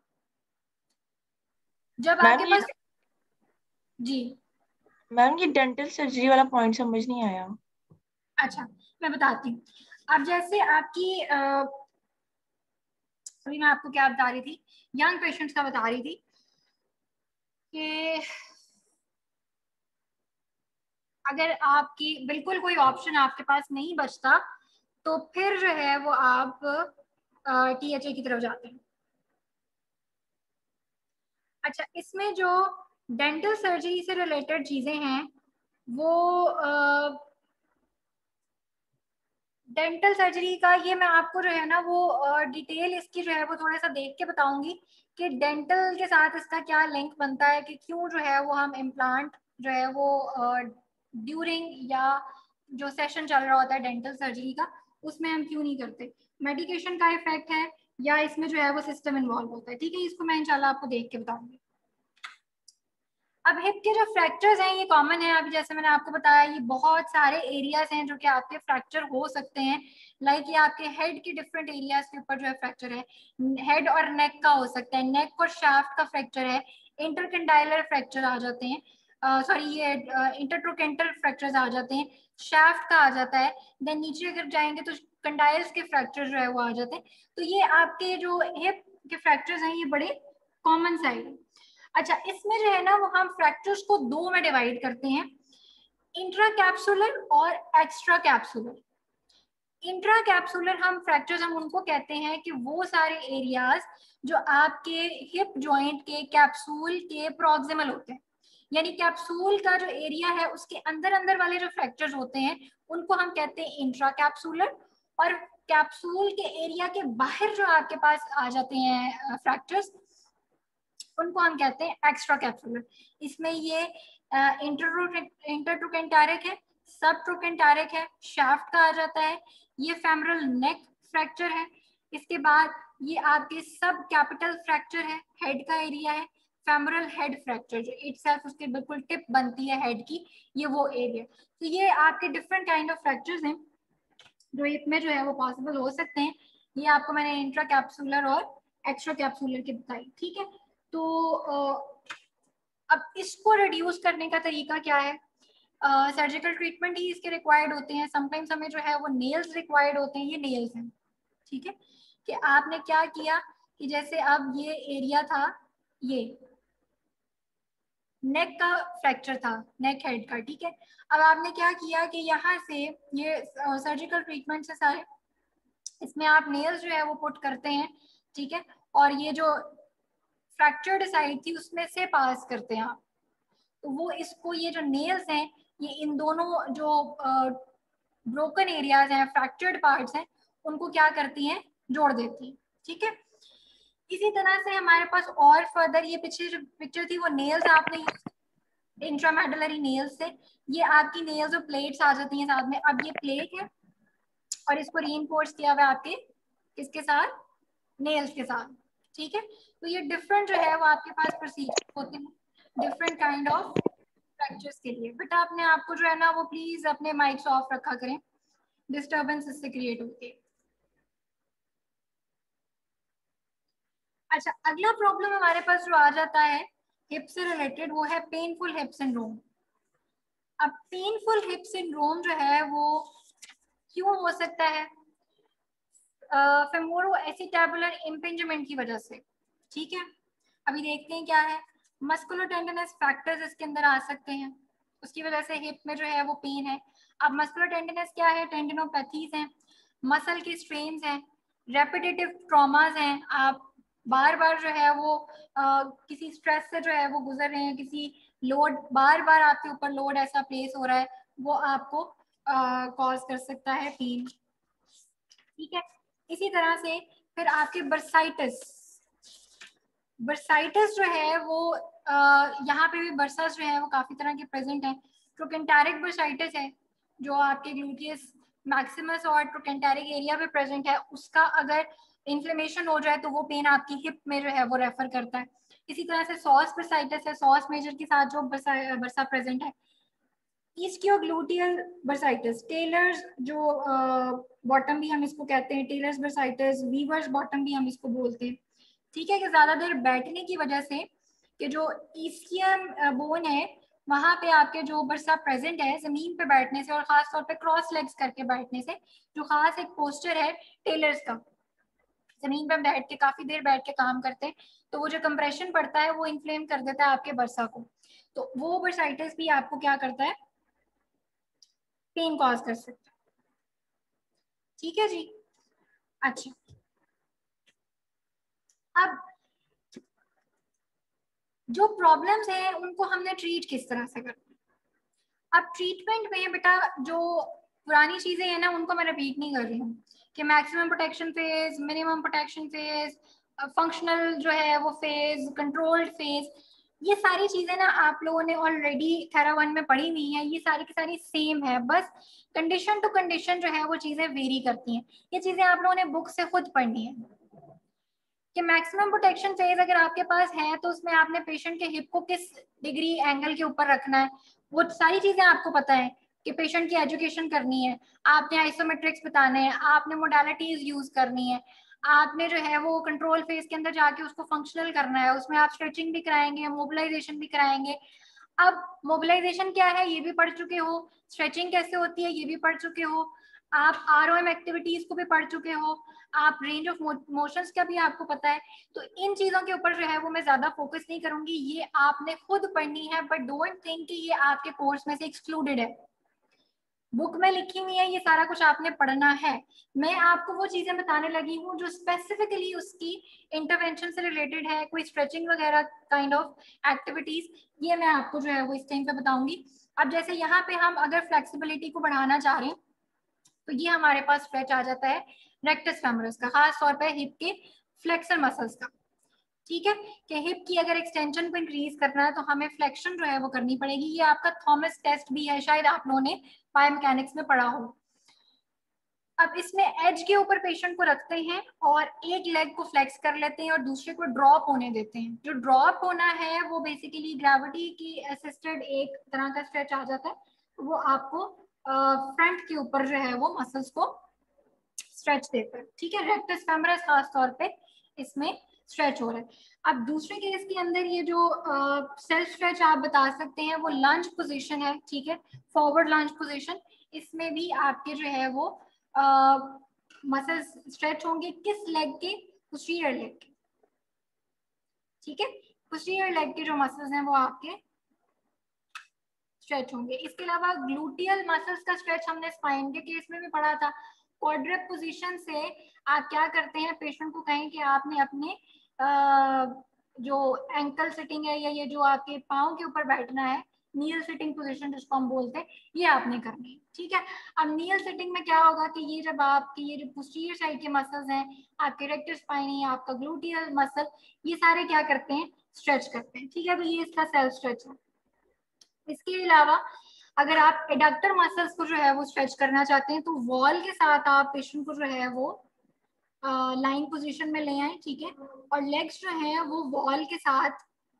जब मैम आपके ये पास। जी मैम ये डेंटल सर्जरी वाला पॉइंट समझ नहीं आया। अच्छा, मैं बताती हूँ। अब जैसे आपकी अभी मैं आपको क्या बता रही थी, यंग पेशेंट्स का बता रही थी कि अगर आपकी बिल्कुल कोई ऑप्शन आपके पास नहीं बचता तो फिर जो है वो आप टीएचए की तरफ जाते हैं। अच्छा, इसमें जो डेंटल सर्जरी से रिलेटेड चीजें हैं वो डेंटल सर्जरी का, ये मैं आपको जो है ना वो डिटेल इसकी जो है वो थोड़ा सा देख के बताऊंगी कि डेंटल के साथ इसका क्या लिंक बनता है, कि क्यों जो है वो हम इम्प्लांट जो है वो ड्यूरिंग या जो सेशन चल रहा होता है डेंटल सर्जरी का उसमें हम क्यों नहीं करते, मेडिकेशन का इफेक्ट है या इसमें जो है वो सिस्टम इन्वॉल्व होता है। ठीक है, इसको मैं इंशाल्लाह आपको देख के बताऊंगी। अब हिप के जो फ्रैक्चर्स हैं ये कॉमन है, अभी जैसे मैंने आपको बताया ये बहुत सारे एरियाज हैं जो कि आपके फ्रैक्चर हो सकते हैं, लाइक ये आपके हेड के डिफरेंट एरियाज के ऊपर जो है फ्रैक्चर है, हेड और नेक का हो सकता है, नेक और शाफ्ट का फ्रैक्चर है, इंटरकंडाइलर फ्रैक्चर आ जाते हैं, सॉरी ये इंटरट्रोकेंटल फ्रैक्चर्स आ जाते हैं, शाफ्ट का आ जाता है, देन नीचे अगर जाएंगे तो कंडाइल्स के फ्रैक्चर जो है वो आ जाते हैं। तो ये आपके जो हिप के फ्रैक्चर्स हैं ये बड़े कॉमन साइड है। अच्छा, इसमें जो है ना वो हम फ्रैक्चर्स को दो में डिवाइड करते हैं, इंट्रा कैप्सुलर और एक्स्ट्रा कैप्सुलर। इंट्रा कैप्सुलर हम फ्रैक्चर्स हम उनको कहते हैं कि वो सारे एरियाज जो आपके हिप जॉइंट के कैप्सूल के प्रॉक्सिमल होते हैं, यानी कैप्सूल का जो एरिया है उसके अंदर अंदर वाले जो फ्रैक्चर्स होते हैं उनको हम कहते हैं इंट्रा कैप्सुलर, और कैप्सूल के एरिया के बाहर जो आपके पास आ जाते हैं फ्रैक्चर्स उनको हम कहते हैं एक्स्ट्रा कैप्सुलर। इसमें ये इंटरट्रोकेंटारिक है, सब ट्रोकेंटारिक है, शाफ्ट कहा जाता है। ये फेमरल नेक फ्रैक्चर है। इसके बाद ये आपके सब कैपिटल फ्रैक्चर है, हेड का एरिया है। फेमरल हेड फ्रैक्चर जो इटसेल्फ उसके बिल्कुल टिप बनती है हेड की, ये वो एरिया। तो ये आपके डिफरेंट काइंड ऑफ फ्रैक्चर्स हैं जो हिप में जो है वो पॉसिबल हो सकते हैं। ये आपको मैंने इंट्रा कैप्सूलर और एक्स्ट्रा कैप्सूलर की बताई, ठीक है। तो अब इसको रिड्यूस करने का तरीका क्या है? सर्जिकल ट्रीटमेंट ही इसके रिक्वायर्ड होते हैं। समटाइम्स हमें जो है वो नेल्स रिक्वायर्ड होते हैं। ये नेल्स हैं, ठीक है। कि आपने क्या किया कि जैसे अब ये एरिया था, ये नेक का फ्रैक्चर था, नेक हेड का, ठीक है। अब आपने क्या किया कि यहाँ से ये सर्जिकल ट्रीटमेंट से सारे इसमें आप नेल्स जो है वो पुट करते हैं, ठीक है। और ये जो फ्रैक्चर्ड साइड थी उसमें से पास करते हैं आप। तो वो इसको, ये जो नेल्स हैं ये इन दोनों जो ब्रोकन एरियाज हैं, फ्रैक्चर्ड पार्ट्स हैं, उनको क्या करती हैं, जोड़ देती हैं, ठीक है। इसी तरह से हमारे पास और फर्दर ये पीछे जो पिक्चर थी वो नेल्स आपने इंट्रामेडुलरी नेल्स से, ये आपकी नेल्स और प्लेट्स आ जाती हैं साथ में। अब ये प्लेट है और इसको रीइंफोर्स किया हुआ आपके किसके साथ, नेल्स के साथ, ठीक है। तो ये डिफरेंट जो है वो आपके पास प्रोसीजर होते हैं डिफरेंट काइंड ऑफ फ्रैक्चर्स के लिए। बेटा अपने आप को जो है ना वो प्लीज अपने माइक्स ऑफ रखा करें, डिस्टर्बेंस इससे क्रिएट होती है। अच्छा, अगला प्रॉब्लम हमारे पास जो आ जाता है हिप से रिलेटेड, वो है पेनफुल हिप सिंड्रोम। अब पेनफुल हिप सिंड्रोम जो है वो क्यों हो सकता है? फेमोरो एसिटाबुलर इम्पिंजमेंट की वजह से, ठीक है। अभी देखते हैं क्या है। मस्कुलर टेंडनस फैक्टर्स इसके अंदर आ सकते हैं, उसकी वजह से हिप में जो है वो पेन है। अब मस्कुलर टेंडनस क्या है? टेंडिनोपैथीज हैं, मसल के स्ट्रेन्स हैं, रेपिटेटिव ट्रॉमास हैं। आप बार बार जो है वो किसी स्ट्रेस से जो है वो गुजर रहे हैं, किसी लोड, बार बार आपके ऊपर लोड ऐसा प्लेस हो रहा है, वो आपको कॉज कर सकता है पेन, ठीक है। इसी तरह से फिर आपके बर्साइटिस, बर्साइटिस जो है वो यहाँ पे भी बर्सास जो है वो काफी तरह के प्रेजेंट है। ट्रोकेंटारिक बर्साइटिस है जो आपके ग्लूटियस मैक्सिमस और ट्रोकेंटारिक एरिया पे प्रेजेंट है, उसका अगर इन्फ्लेमेशन हो जाए तो वो पेन आपकी हिप में जो है वो रेफर करता है। इसी तरह से सॉस बर्साइटिस है, सॉस मेजर के साथ जो बर्सा प्रेजेंट है। इस्कियोग्लूटियल बर्साइटिस, टेलर्स जो बॉटम भी हम इसको कहते हैं, टेलर्स बर्साइटिस, वीवर्स बॉटम भी हम इसको बोलते हैं, ठीक है। कि ज्यादा देर बैठने की वजह से कि जो इस्कियम बोन है वहां पे आपके जो बर्सा प्रेजेंट है, जमीन पे बैठने से और खास तौर पे क्रॉस लेग्स करके बैठने से, जो खास एक पोस्चर है टेलर्स का, जमीन पे बैठ के काफी देर बैठ के काम करते हैं, तो वो जो कंप्रेशन पड़ता है वो इन्फ्लेम कर देता है आपके बर्सा को। तो वो बर्साइटिस भी आपको क्या करता है, पेन कॉज कर सकता है, ठीक है जी। अच्छा, अब जो प्रॉब्लम्स हैं उनको हमने ट्रीट किस तरह से करना है? अब ट्रीटमेंट में बेटा जो पुरानी चीजें हैं ना उनको मैं रिपीट नहीं कर रही हूँ कि maximum protection phase, minimum protection phase, functional जो है वो फेज, कंट्रोल्ड फेज, ये सारी चीजें ना आप लोगों ने ऑलरेडी थेरा 1 में पढ़ी हुई हैं। ये सारी की सारी सेम है, बस कंडीशन टू कंडीशन जो है वो चीजें वेरी करती हैं। ये चीजें आप लोगों ने बुक से खुद पढ़नी है कि मैक्सिमम प्रोटेक्शन फेज अगर आपके पास है तो उसमें आपने पेशेंट के हिप को किस डिग्री एंगल के ऊपर रखना है, वो सारी चीजें आपको पता है कि पेशेंट की एजुकेशन करनी है, आपने आइसोमेट्रिक्स बताने हैं, आपने मोडालिटीज यूज करनी है, आपने जो है वो कंट्रोल फेज के अंदर जाके उसको फंक्शनल करना है, उसमें आप स्ट्रेचिंग भी कराएंगे, मोबिलाइजेशन भी कराएंगे। अब मोबिलाइजेशन क्या है ये भी पढ़ चुके हो, स्ट्रेचिंग कैसे होती है ये भी पढ़ चुके हो, आप आरओएम एक्टिविटीज को भी पढ़ चुके हो, आप रेंज ऑफ मोशंस का भी आपको पता है। तो इन चीजों के ऊपर जो है वो मैं ज्यादा फोकस नहीं करूंगी, ये आपने खुद पढ़नी है, बट डोंट थिंक कि ये आपके कोर्स में से एक्सक्लूडेड है। बुक में लिखी हुई है, ये सारा कुछ आपने पढ़ना है। मैं आपको वो चीजें बताने लगी हूँ जो स्पेसिफिकली उसकी इंटरवेंशन से रिलेटेड है, कोई स्ट्रेचिंग वगैरह काइंड ऑफ एक्टिविटीज, ये मैं आपको जो है वो इस टाइम पे बताऊंगी। अब जैसे यहाँ पे हम अगर फ्लेक्सिबिलिटी को बढ़ाना चाह रहे हैं तो ये हमारे पास स्ट्रेच आ जाता है रेक्टस फेमोरस का, खास तौर पर हिप के फ्लेक्सर मसल्स का। ठीक है, कि हिप की अगर एक्सटेंशन को इंक्रीज करना है तो हमें फ्लेक्शन जो है वो करनी पड़ेगी। ये आपका थॉमस टेस्ट भी है, शायद आप लोगों ने बायोमैकेनिक्स में पढ़ा हो। अब इसमें एज के ऊपर पेशेंट को रखते हैं और एक लेग को फ्लेक्स कर लेते हैं और दूसरे को ड्रॉप होने देते हैं। जो ड्रॉप होना है वो बेसिकली ग्रेविटी की असिस्टेड एक तरह का स्ट्रेच आ जाता है, वो आपको फ्रंट के ऊपर जो है वो मसल्स को स्ट्रेच देता है। ठीक है, रेक्टस फेमरस खास तौर पे इसमें स्ट्रेच हो रहा है। अब दूसरे केस के अंदर ये जो सेल्फ स्ट्रेच आप बता सकते हैं वो लंज पोजीशन है। ठीक है, फॉरवर्ड लंज पोजीशन, इसमें भी आपके जो है वो मसल्स स्ट्रेच होंगे। किस लेग के? पोस्टीरियर लेग के। ठीक है, पोस्टीरियर लेग के जो मसल्स हैं वो आपके स्ट्रेच होंगे। इसके अलावा ग्लूटियल मसल्स का स्ट्रेच हमने स्पाइन के केस में भी पढ़ा था। क्वाड्रप पोजीशन से आप क्या करते हैं, पेशेंट को कहें कि आपने अपने जो एंकल सिटिंग है या ये जो आपके पाँव के ऊपर बैठना है, नील सिटिंग पोजीशन जिसको हम बोलते हैं, ये आपने करनी है। ठीक है, अब नील सिटिंग में क्या होगा कि ये जब आपकी ये जो पोस्टीरियर साइड के मसल्स हैं, आपके रेक्टस स्पाइनी, आपका ग्लूटियल मसल, ये सारे क्या करते हैं, स्ट्रेच करते हैं। ठीक है, तो ये इसका सेल्फ स्ट्रेच है। इसके अलावा अगर आप एडक्टर मसल्स को जो है वो स्ट्रेच करना चाहते हैं तो वॉल के साथ आप पेशेंट को जो है वो लाइन पोजीशन में ले आए। ठीक है, और लेग्स जो हैं वो वॉल के साथ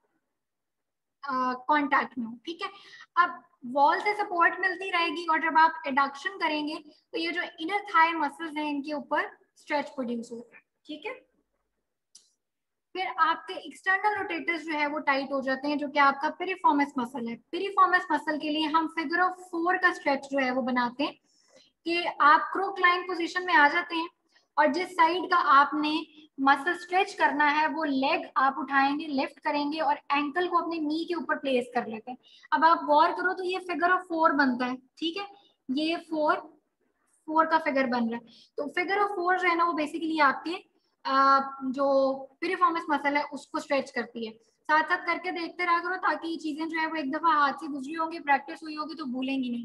कांटेक्ट में हो। ठीक है, अब वॉल से सपोर्ट मिलती रहेगी और जब आप एडक्शन करेंगे तो ये जो इनर थाई मसल्स हैं इनके ऊपर स्ट्रेच प्रोड्यूस होगा। ठीक है, फिर आपके एक्सटर्नल रोटेटर्स जो है वो टाइट हो जाते हैं, जो कि आपका पिरिफॉर्मिस मसल है। पिरिफॉर्मिस मसल के लिए हम फिगर ऑफ 4 का स्ट्रेच जो है वो बनाते हैं कि आप क्रोक लाइन पोजीशन में आ जाते हैं और जिस साइड का आपने मसल स्ट्रेच करना है वो लेग आप उठाएंगे, लिफ्ट करेंगे और एंकल को अपने नी के ऊपर प्लेस कर लेते हैं। अब आप गौर करो तो ये फिगर ऑफ 4 बनता है। ठीक है, ये 4 का फिगर बन रहा है। तो फिगर ऑफ 4 जो है ना वो बेसिकली आपके जो पिरिफॉर्मिस मसल है उसको स्ट्रेच करती है। साथ साथ करके देखते रहा करो ताकि ये चीजें जो है वो एक दफा हाथ से गुजरी होंगी, प्रैक्टिस हुई होगी तो भूलेंगी नहीं।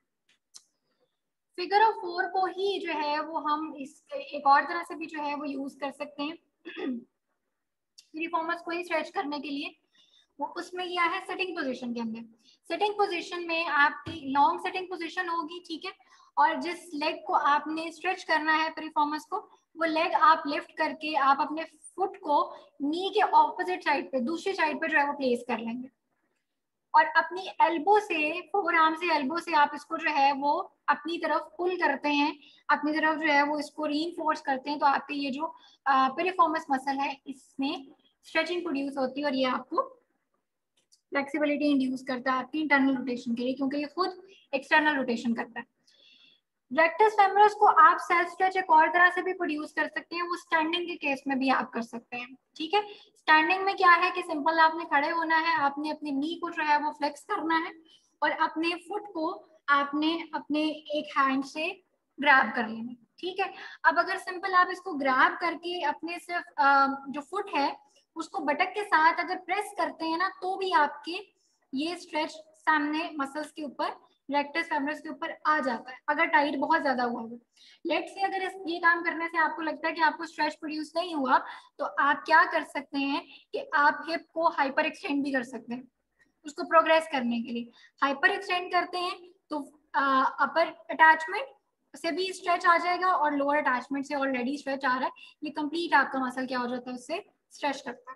फिगर ऑफ 4 को ही जो है वो हम इस एक और तरह से भी जो है वो यूज कर सकते हैं पिरिफॉर्मिस को ही स्ट्रेच करने के लिए। वो उसमें क्या है, सिटिंग पोजीशन के अंदर, सिटिंग पोजीशन में आपकी लॉन्ग सिटिंग पोजीशन होगी। ठीक है, और जिस लेग को आपने स्ट्रेच करना है पिरिफॉर्मिस को, वो लेग आप लिफ्ट करके आप अपने फुट को नी के ऑपोजिट साइड पे, दूसरी साइड पे जो है वो प्लेस कर लेंगे और अपनी एल्बो से, फोर आर्म से एल्बो से आप इसको जो है वो अपनी तरफ पुल करते हैं, अपनी तरफ जो है वो इसको रीइंफोर्स करते हैं। तो आपके ये जो पिरिफॉर्मिस मसल है इसमें स्ट्रेचिंग प्रोड्यूस होती है और ये आपको फ्लेक्सिबिलिटी इंड्यूस करता है आपकी इंटरनल रोटेशन के लिए, क्योंकि ये खुद एक्सटर्नल रोटेशन करता है। रेक्टस फेमरस को आप सेल्फ स्ट्रेच एक और तरह से भी प्रोड्यूस कर सकते हैं, वो स्टैंडिंग के केस में भी आप कर सकते हैं। ठीक है, स्टैंडिंग में क्या है कि सिंपल आपने खड़े होना है, आपने अपनी नी को जो है वो फ्लेक्स करना है और अपने फुट को आपने अपने एक हैंड से ग्रैब कर लेना। ठीक है, अब अगर सिंपल आप इसको ग्रैब करके अपने सिर्फ जो फुट है उसको बटक के साथ अगर प्रेस करते हैं ना तो भी आपके ये स्ट्रेच सामने मसल्स के ऊपर, रेक्टस फेमरस के ऊपर आ जाता है अगर टाइट बहुत ज्यादा हुआ है। लेट्स से अगर ये काम करने से आपको लगता है कि आपको स्ट्रेच प्रोड्यूस नहीं हुआ तो आप क्या कर सकते हैं कि आप हिप को हाइपर एक्सटेंड भी कर सकते हैं उसको प्रोग्रेस करने के लिए। हाइपर एक्सटेंड करते हैं तो अपर अटैचमेंट से भी स्ट्रेच आ जाएगा और लोअर अटैचमेंट से ऑलरेडी स्ट्रेच आ रहा है, ये कंप्लीट आपका मसल क्या हो जाता है, उससे स्ट्रेच करता है।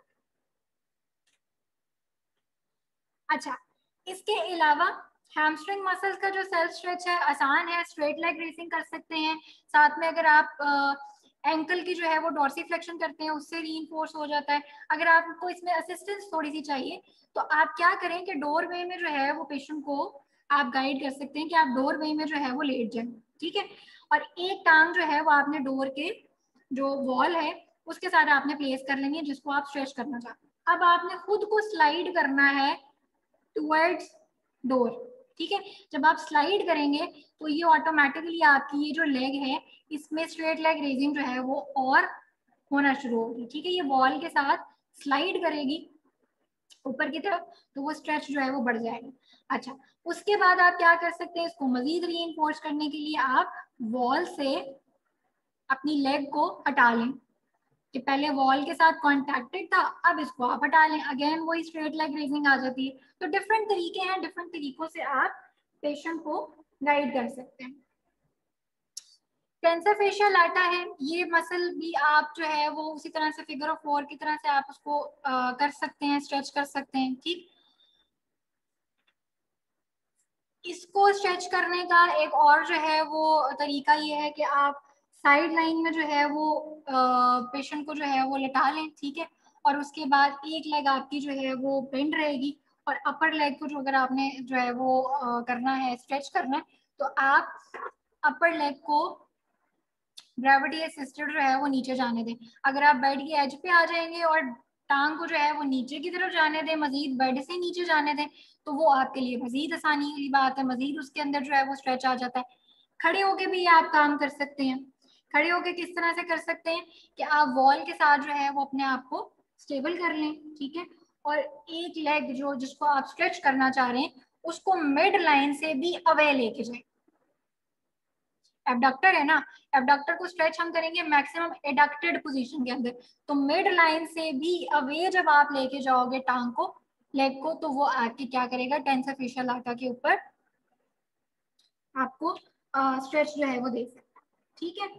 अच्छा, इसके अलावा हैमस्ट्रिंग मसल्स का जो सेल्फ स्ट्रेच है आसान है, स्ट्रेट लेग रेसिंग कर सकते हैं। साथ में अगर आप एंकल की जो है वो डॉर्सीफ्लेक्शन करते हैं उससे रीइंफोर्स हो जाता है। अगर आपको इसमें असिस्टेंस थोड़ी सी चाहिए तो आप क्या करें कि डोर वे में जो है वो पेशेंट को आप गाइड कर सकते हैं कि आप डोर वे में जो है वो लेट जाए। ठीक है, और एक टांग जो है वो आपने डोर के जो वॉल है उसके साथ आपने प्लेस कर लेनी है जिसको आप स्ट्रेच करना चाहते हैं। अब आपने खुद को स्लाइड करना है टुवर्ड्स डोर। ठीक है, जब आप स्लाइड करेंगे तो ये ऑटोमेटिकली आपकी ये जो लेग है इसमें स्ट्रेट लेग रेजिंग जो है वो और होना शुरू होगी। ठीक है, ये वॉल के साथ स्लाइड करेगी ऊपर की तरफ तो वो स्ट्रेच जो है वो बढ़ जाएगा। अच्छा, उसके बाद आप क्या कर सकते हैं, इसको मजीद रीइंफोर्स करने के लिए आप वॉल से अपनी लेग को हटा लें। कि पहले वॉल के साथ कॉन्टैक्टेड था, अब इसको आप हटा लें, अगेन वही स्ट्रेट लेग रेजिंग आ जाती है। तो डिफरेंट तरीके हैं, डिफरेंट तरीकों से आप पेशेंट को गाइड कर सकते हैं। टेंसर फेशियल लाटा है, ये मसल भी आप जो है वो उसी तरह से फिगर ऑफ 4 की तरह से आप उसको कर सकते हैं, स्ट्रेच कर सकते हैं। ठीक, इसको स्ट्रेच करने का एक और जो है वो तरीका ये है कि आप साइड लाइन में जो है वो पेशेंट को जो है वो लेटा लें, ठीक है, और उसके बाद एक लेग आपकी जो है वो बेंड रहेगी और अपर लेग को जो अगर आपने जो है वो करना है, स्ट्रेच करना है, तो आप अपर लेग को ग्रेविटी असिस्टेड जो है वो नीचे जाने दें। अगर आप बेड की एज पे आ जाएंगे और टांग को जो है वो नीचे की तरफ जाने दें, मजीद बेड से नीचे जाने दें, तो वो आपके लिए मजीद आसानी की बात है, मजीद उसके अंदर जो है वो स्ट्रेच आ जाता है। खड़े होके भी आप काम कर सकते हैं। खड़े होके किस तरह से कर सकते हैं कि आप वॉल के साथ जो है वो अपने आप को स्टेबल कर लें, ठीक है, और एक लेग जो जिसको आप स्ट्रेच करना चाह रहे हैं उसको मिड लाइन से भी अवे लेके जाए। एबडक्टर है ना, एबडक्टर को स्ट्रेच हम करेंगे मैक्सिमम एडक्टेड पोजीशन के अंदर, तो मिड लाइन से भी अवे जब आप लेके जाओगे टांग को, लेग को, तो वो आके क्या करेगा, टेंसर फेशियल लाटा के ऊपर आपको स्ट्रेच जो है वो दे सकता है। ठीक है,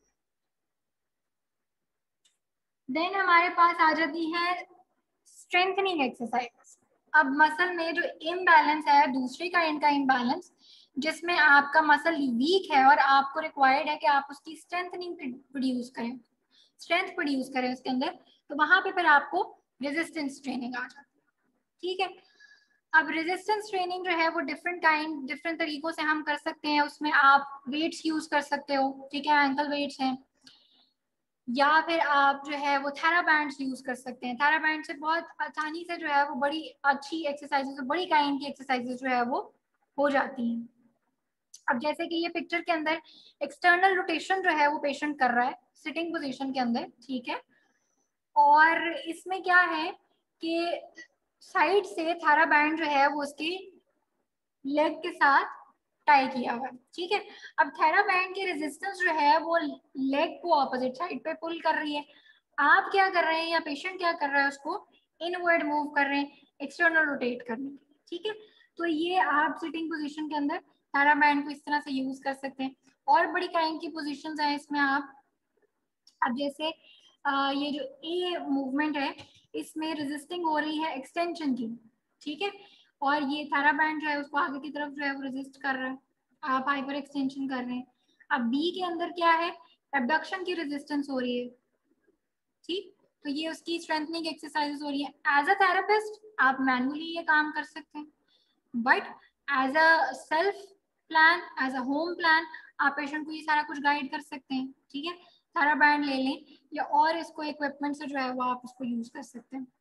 देन हमारे पास आ जाती है स्ट्रेंथनिंग एक्सरसाइज। अब मसल में जो इम्बैलेंस है, दूसरी काइंड का इम्बैलेंस, जिसमें आपका मसल वीक है और आपको रिक्वायर्ड है कि आप उसकी स्ट्रेंथनिंग प्रोड्यूस करें, स्ट्रेंथ प्रोड्यूस करें उसके अंदर, तो वहां पे फिर आपको रेजिस्टेंस ट्रेनिंग आ जाती है। ठीक है, अब रेजिस्टेंस ट्रेनिंग जो है वो डिफरेंट तरीकों से हम कर सकते हैं। उसमें आप वेट्स यूज कर सकते हो, ठीक है, एंकल वेट्स हैं, या फिर आप जो है वो थायरा बैंड्स यूज कर सकते हैं। थायरा बैंड से बहुत आसानी से जो है वो बड़ी अच्छी एक्सरसाइजेस, बड़ी काइंड की एक्सरसाइजेस जो है वो हो जाती हैं। अब जैसे कि ये पिक्चर के अंदर एक्सटर्नल रोटेशन जो है वो पेशेंट कर रहा है सिटिंग पोजीशन के अंदर, ठीक है, और इसमें क्या है कि साइड से थायरा बैंड जो है वो उसकी लेग के साथ टाई किया हुआ है, ठीक है। अब थायरा बैंड की रेजिस्टेंस जो है वो लेग को ऑपोजिट साइड पे पुल कर रही है। आप क्या कर रहे हैं या पेशेंट क्या कर रहा है, उसको इनवर्ड मूव कर रहे हैं एक्सटर्नल रोटेट करने के लिए, ठीक है। तो ये आप सिटिंग पोजीशन के अंदर थायरा बैंड को इस तरह से यूज कर सकते हैं। और बड़ी काइंड की पोजीशंस हैं इसमें आप, अब जैसे ये जो ए मूवमेंट है इसमें रेजिस्टिंग हो रही है एक्सटेंशन की, ठीक है, और ये थायरा बैंड जो है उसको आगे की तरफ जो है वो रेजिस्ट कर रहा है, आप हाइपर एक्सटेंशन कर रहे हैं। अब बी के अंदर क्या है, एबडक्शन की रेजिस्टेंस हो रही है, ठीक, तो ये उसकी स्ट्रेंथनिंग एक्सरसाइजेस हो रही है। एज अ थेरेपिस्ट आप मैनुअली ये काम कर सकते हैं, but as a self plan, as a home plan, आप पेशेंट को ये सारा कुछ गाइड कर सकते हैं, ठीक है। थायरा बैंड ले लें या और इसको इक्विपमेंट से जो है वो आप उसको यूज कर सकते हैं।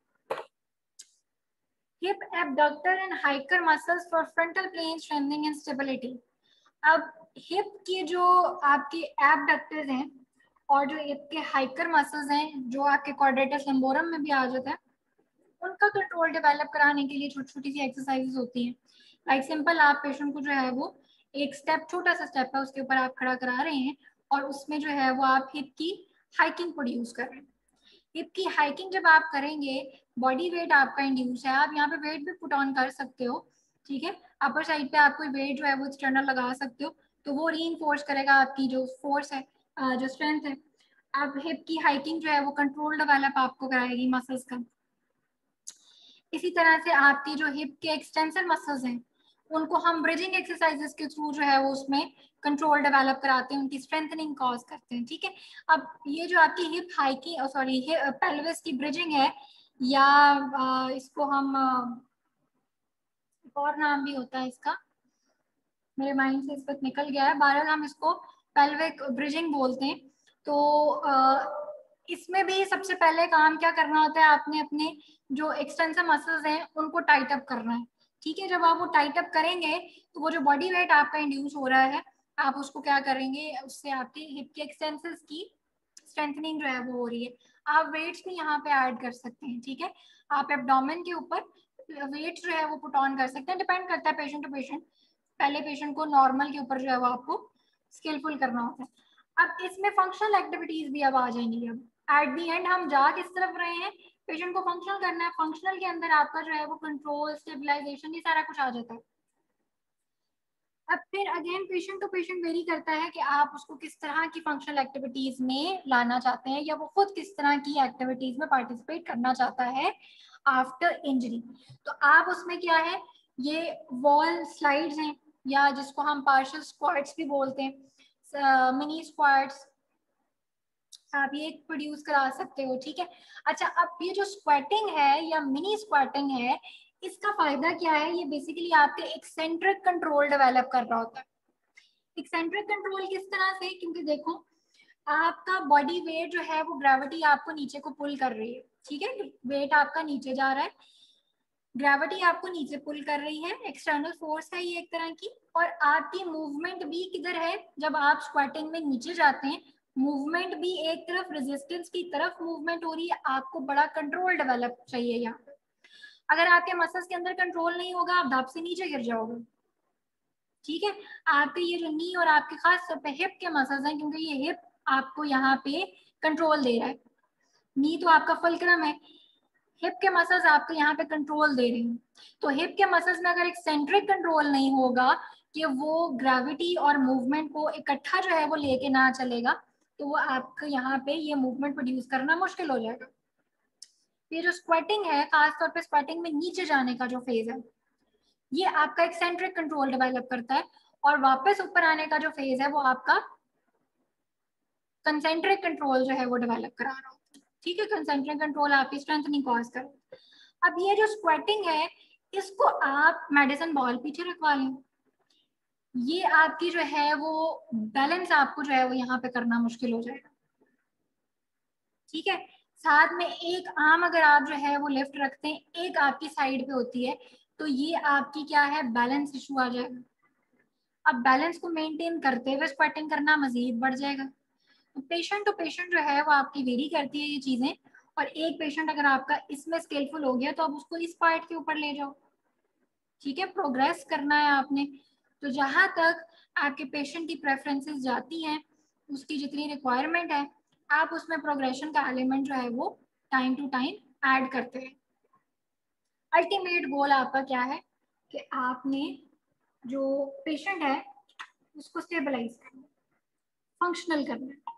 Hip abductor and hiker muscles for frontal plane strengthening and stability. अब हिप की जो आपके एबडक्टर्स हैं और जो हिप के हाइकर मसल्स हैं जो आपके क्वाड्रेटस लंबोरम में भी आ जाता है, उनका कंट्रोल डेवलप कराने के लिए छोटी छोटी सी एक्सरसाइजेस होती हैं। लाइक सिंपल, आप पेशेंट को जो है वो एक स्टेप, छोटा सा स्टेप है, उसके ऊपर आप खड़ा करा रहे हैं और उसमें जो है वो आप हिप की हाइकिंग प्रोड्यूस कर रहे हैं। हिप की हाइकिंग जब आप करेंगे, बॉडी वेट आपका इंड्यूस है, आप यहाँ पे वेट भी पुट ऑन कर सकते हो, ठीक है, अपर साइड पे आप कोई वेट जो है वो एक्सटर्नल लगा सकते हो, तो वो रीइंफोर्स करेगा आपकी जो फोर्स है, जो स्ट्रेंथ है। अब हिप की हाइकिंग जो है वो कंट्रोल डेवलप आपको कराएगी मसल्स का। इसी तरह से आपकी जो हिप के एक्सटेंसर मसल्स हैं उनको हम ब्रिजिंग एक्सरसाइजेस के थ्रू जो है वो उसमें कंट्रोल डेवलप कराते हैं, उनकी स्ट्रेंथनिंग कॉज करते हैं, ठीक है। अब ये जो आपकी हिप हाइकिंग, सॉरी, पेल्विस की ब्रिजिंग है, या इसको हम एक और नाम भी होता है इसका, मेरे माइंड से इस वक्त निकल गया है, बहरहाल हम इसको पेल्विक ब्रिजिंग बोलते हैं। तो इसमें भी सबसे पहले काम क्या करना होता है, आपने अपने जो एक्सटेंसर मसल्स हैं उनको टाइट अप करना है, ठीक है। जब आप वो टाइट अप करेंगे तो वो जो बॉडी वेट आपका इंड्यूस हो रहा है, आप उसको क्या करेंगे, उससे आपके हिप के एक्सटेंसर्स की स्ट्रेंथनिंग जो है वो हो रही है। आप वेट्स भी यहाँ पे ऐड कर सकते हैं, ठीक है। आप एब्डोमेन के ऊपर वेट जो है वो पुट ऑन कर सकते हैं, डिपेंड करता है पेशेंट टू पेशेंट। पहले पेशेंट को नॉर्मल के ऊपर जो है वो आपको स्किलफुल करना होता है। अब इसमें फंक्शनल एक्टिविटीज भी अब आ जाएंगी। एट दी एंड हम जा किस तरफ रहे हैं, पेशेंट को फंक्शनल करना है, फंक्शनल के अंदर आपका जो है वो कंट्रोल, स्टेबलाइजेशन, ये सारा कुछ आ जाता है। अब फिर again patient to patient vary करता है कि आप उसको किस तरह की फंक्शनल एक्टिविटीज में लाना चाहते हैं या वो खुद किस तरह की एक्टिविटीज में पार्टिसिपेट करना चाहता है आफ्टर इंजरी। तो आप उसमें क्या है, ये वॉल स्लाइड्स हैं या जिसको हम पार्शियल स्क्वाट्स भी बोलते हैं, मिनी स्क्वाट्स, आप ये प्रोड्यूस करा सकते हो, ठीक है। अच्छा, अब ये जो स्क्वाटिंग है या मिनी स्क्वाटिंग है, इसका फायदा क्या है, ये बेसिकली आपके एक्सेंट्रिक कंट्रोल डेवलप कर रहा होता है। एक्सेंट्रिक कंट्रोल किस तरह से, क्योंकि देखो आपका बॉडी वेट जो है वो ग्रेविटी आपको नीचे को पुल कर रही है, ठीक है, वेट आपका नीचे जा रहा है, ग्रेविटी आपको नीचे पुल कर रही है, एक्सटर्नल फोर्स है ये एक तरह की, और आपकी मूवमेंट भी किधर है, जब आप स्क्वाटिंग में नीचे जाते हैं मूवमेंट भी एक तरफ रेजिस्टेंस की तरफ मूवमेंट हो रही है, आपको बड़ा कंट्रोल डेवलप चाहिए यहाँ पे। अगर आपके मसल्स के अंदर कंट्रोल नहीं होगा आप धप से नीचे गिर जाओगे, ठीक है। आपके ये जो नी और आपके खास तौर पे हिप के मसल्स हैं, क्योंकि ये हिप आपको यहाँ पे कंट्रोल दे रहा है, नी तो आपका फुलक्रम है, हिप के मसल्स आपको यहाँ पे कंट्रोल दे रही हैं। तो हिप के मसल्स में अगर एक सेंट्रिक कंट्रोल नहीं होगा कि वो ग्रेविटी और मूवमेंट को इकट्ठा जो है वो लेके ना चलेगा, तो वो आपको यहाँ पे ये मूवमेंट प्रोड्यूस करना मुश्किल हो जाएगा। ये जो स्क्वेटिंग है, खासतौर पे स्क्वेटिंग में नीचे जाने का जो फेज है, ये आपका एक्सेंट्रिक कंट्रोल डेवलप करता है, और वापस ऊपर आने का जो फेज है वो आपका कंसेंट्रिक कंट्रोल जो है वो डेवलप करा रहा होता है, ठीक है। कंसेंट्रिक कंट्रोल आपकी स्ट्रेंथनिंग कॉज करे। अब ये जो स्क्वेटिंग है, इसको आप मेडिसिन बॉल पीछे रखवा लें, ये आपकी जो है वो बैलेंस आपको जो है वो यहाँ पे करना मुश्किल हो जाएगा, ठीक है। साथ में एक आर्म अगर आप जो है वो लिफ्ट रखते हैं, एक आपकी साइड पे होती है, तो ये आपकी क्या है, बैलेंस इशू आ जाएगा। अब बैलेंस को मेंटेन करते हुए स्क्वेटिंग करना मजीद बढ़ जाएगा। तो पेशेंट टू पेशेंट जो है वो आपकी वेरी करती है ये चीजें, और एक पेशेंट अगर आपका इसमें स्किलफुल हो गया तो आप उसको इस पार्ट के ऊपर ले जाओ, ठीक है, प्रोग्रेस करना है आपने। तो जहां तक आपके पेशेंट की प्रेफरेंसेस जाती हैं, उसकी जितनी रिक्वायरमेंट है, आप उसमें प्रोग्रेशन का एलिमेंट जो है वो टाइम टू टाइम ऐड करते हैं। अल्टीमेट गोल आपका क्या है कि आपने जो पेशेंट है उसको स्टेबलाइज करना, फंक्शनल करना है।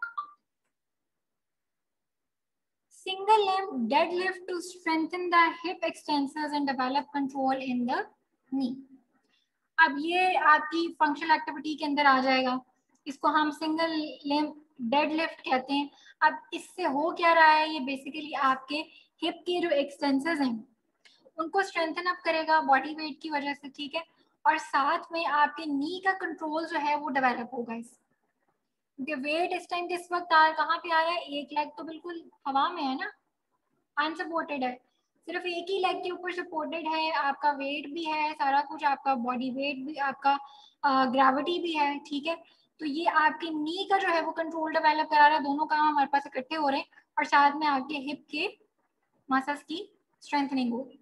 Single limb deadlift to strengthen the hip extensors and develop control in the knee. अब ये आपकी फंक्शनल एक्टिविटी के अंदर आ जाएगा, इसको हम सिंगल लिम्ब डेडलिफ्ट कहते हैं। अब इससे हो क्या रहा है, ये बेसिकली आपके हिप के जो एक्सटेंसर्स हैं उनको स्ट्रेंथन अप करेगा बॉडी वेट की वजह से, ठीक है, और साथ में आपके नी का कंट्रोल जो है वो डेवलप होगा इससे, क्योंकि वेट इस टाइम किस वक्त कहाँ पे आ रहा है, एक लेग तो बिल्कुल हवा में है ना, अनसपोर्टेड है, सिर्फ एक ही लेग के ऊपर सपोर्टेड है, आपका वेट भी है, सारा कुछ आपका बॉडी वेट भी, आपका ग्रेविटी भी है, ठीक है। तो ये आपकी नी का जो है वो कंट्रोल डेवलप करा रहा है, दोनों काम हमारे पास इकट्ठे हो रहे हैं, और साथ में आपके हिप के मसल्स की स्ट्रेंथनिंग होगी।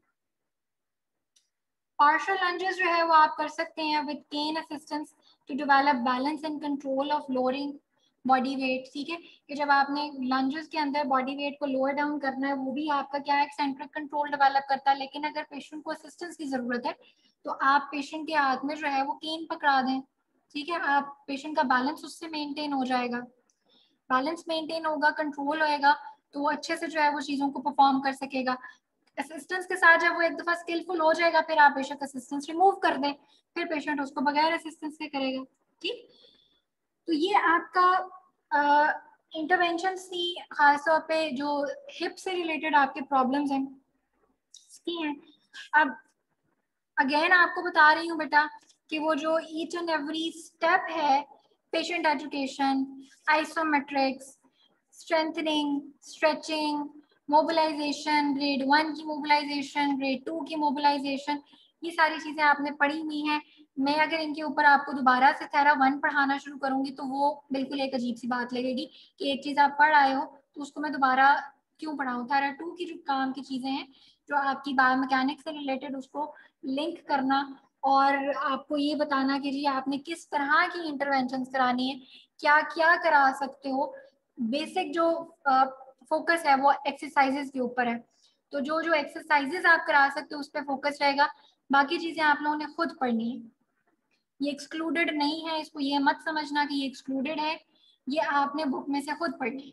पार्शियल लंजेस जो है वो आप कर सकते हैं with cane assistance to develop balance and control of lowering body weight, ठीक है, कि जब आपने लंजेस के अंदर बॉडी वेट को लोअर डाउन करना है, वो भी आपका क्या है, सेंट्रिक कंट्रोल डेवलप करता है। लेकिन अगर पेशेंट को असिस्टेंस की जरूरत है तो आप पेशेंट के हाथ में जो है वो केन पकड़ा दें, ठीक है, आप पेशेंट का बैलेंस उससे मेंटेन हो जाएगा, बैलेंस मेंटेन होगा, कंट्रोल होएगा, तो वो अच्छे से जो है वो चीजों को परफॉर्म कर सकेगा। असिस्टेंस के साथ जब वो एक दफा स्किलफुल हो जाएगा, फिर आप बेशक असिस्टेंस रिमूव कर दें, फिर पेशेंट उसको बगैर असिस्टेंस के करेगा, ठीक। तो ये आपका इंटरवेंशन थी, खासतौर पे जो हिप से रिलेटेड आपके प्रॉब्लम्स हैं इसकी हैं। अब अगेन आपको बता रही हूँ बेटा कि वो जो ईच एंड एवरी स्टेप है, patient education, isometrics, strengthening, stretching, mobilisation, grade 1 की मोबिलाइजेशन, ग्रेड 2 की मोबिलाइजेशन, ये सारी चीजें आपने पढ़ी हुई हैं। मैं अगर इनके ऊपर आपको दोबारा से थेरा 1 पढ़ाना शुरू करूंगी तो वो बिल्कुल एक अजीब सी बात लगेगी कि एक चीज आप पढ़ आए हो तो उसको मैं दोबारा क्यों पढ़ाऊँ। थेरा 2 की जो काम की चीजें हैं, जो आपकी बायोमैकेनिक्स से रिलेटेड, उसको लिंक करना और आपको ये बताना कि जी आपने किस तरह की इंटरवेंशन करानी है, क्या क्या करा सकते हो, बेसिक जो फोकस है वो एक्सरसाइजेस के ऊपर है। तो जो जो एक्सरसाइजेस आप करा सकते हो उस पर फोकस रहेगा, बाकी चीजें आप लोगों ने खुद पढ़नी है। ये एक्सक्लूडेड नहीं है, इसको ये मत समझना कि ये एक्सक्लूडेड है, ये आपने बुक में से खुद पढ़नी है।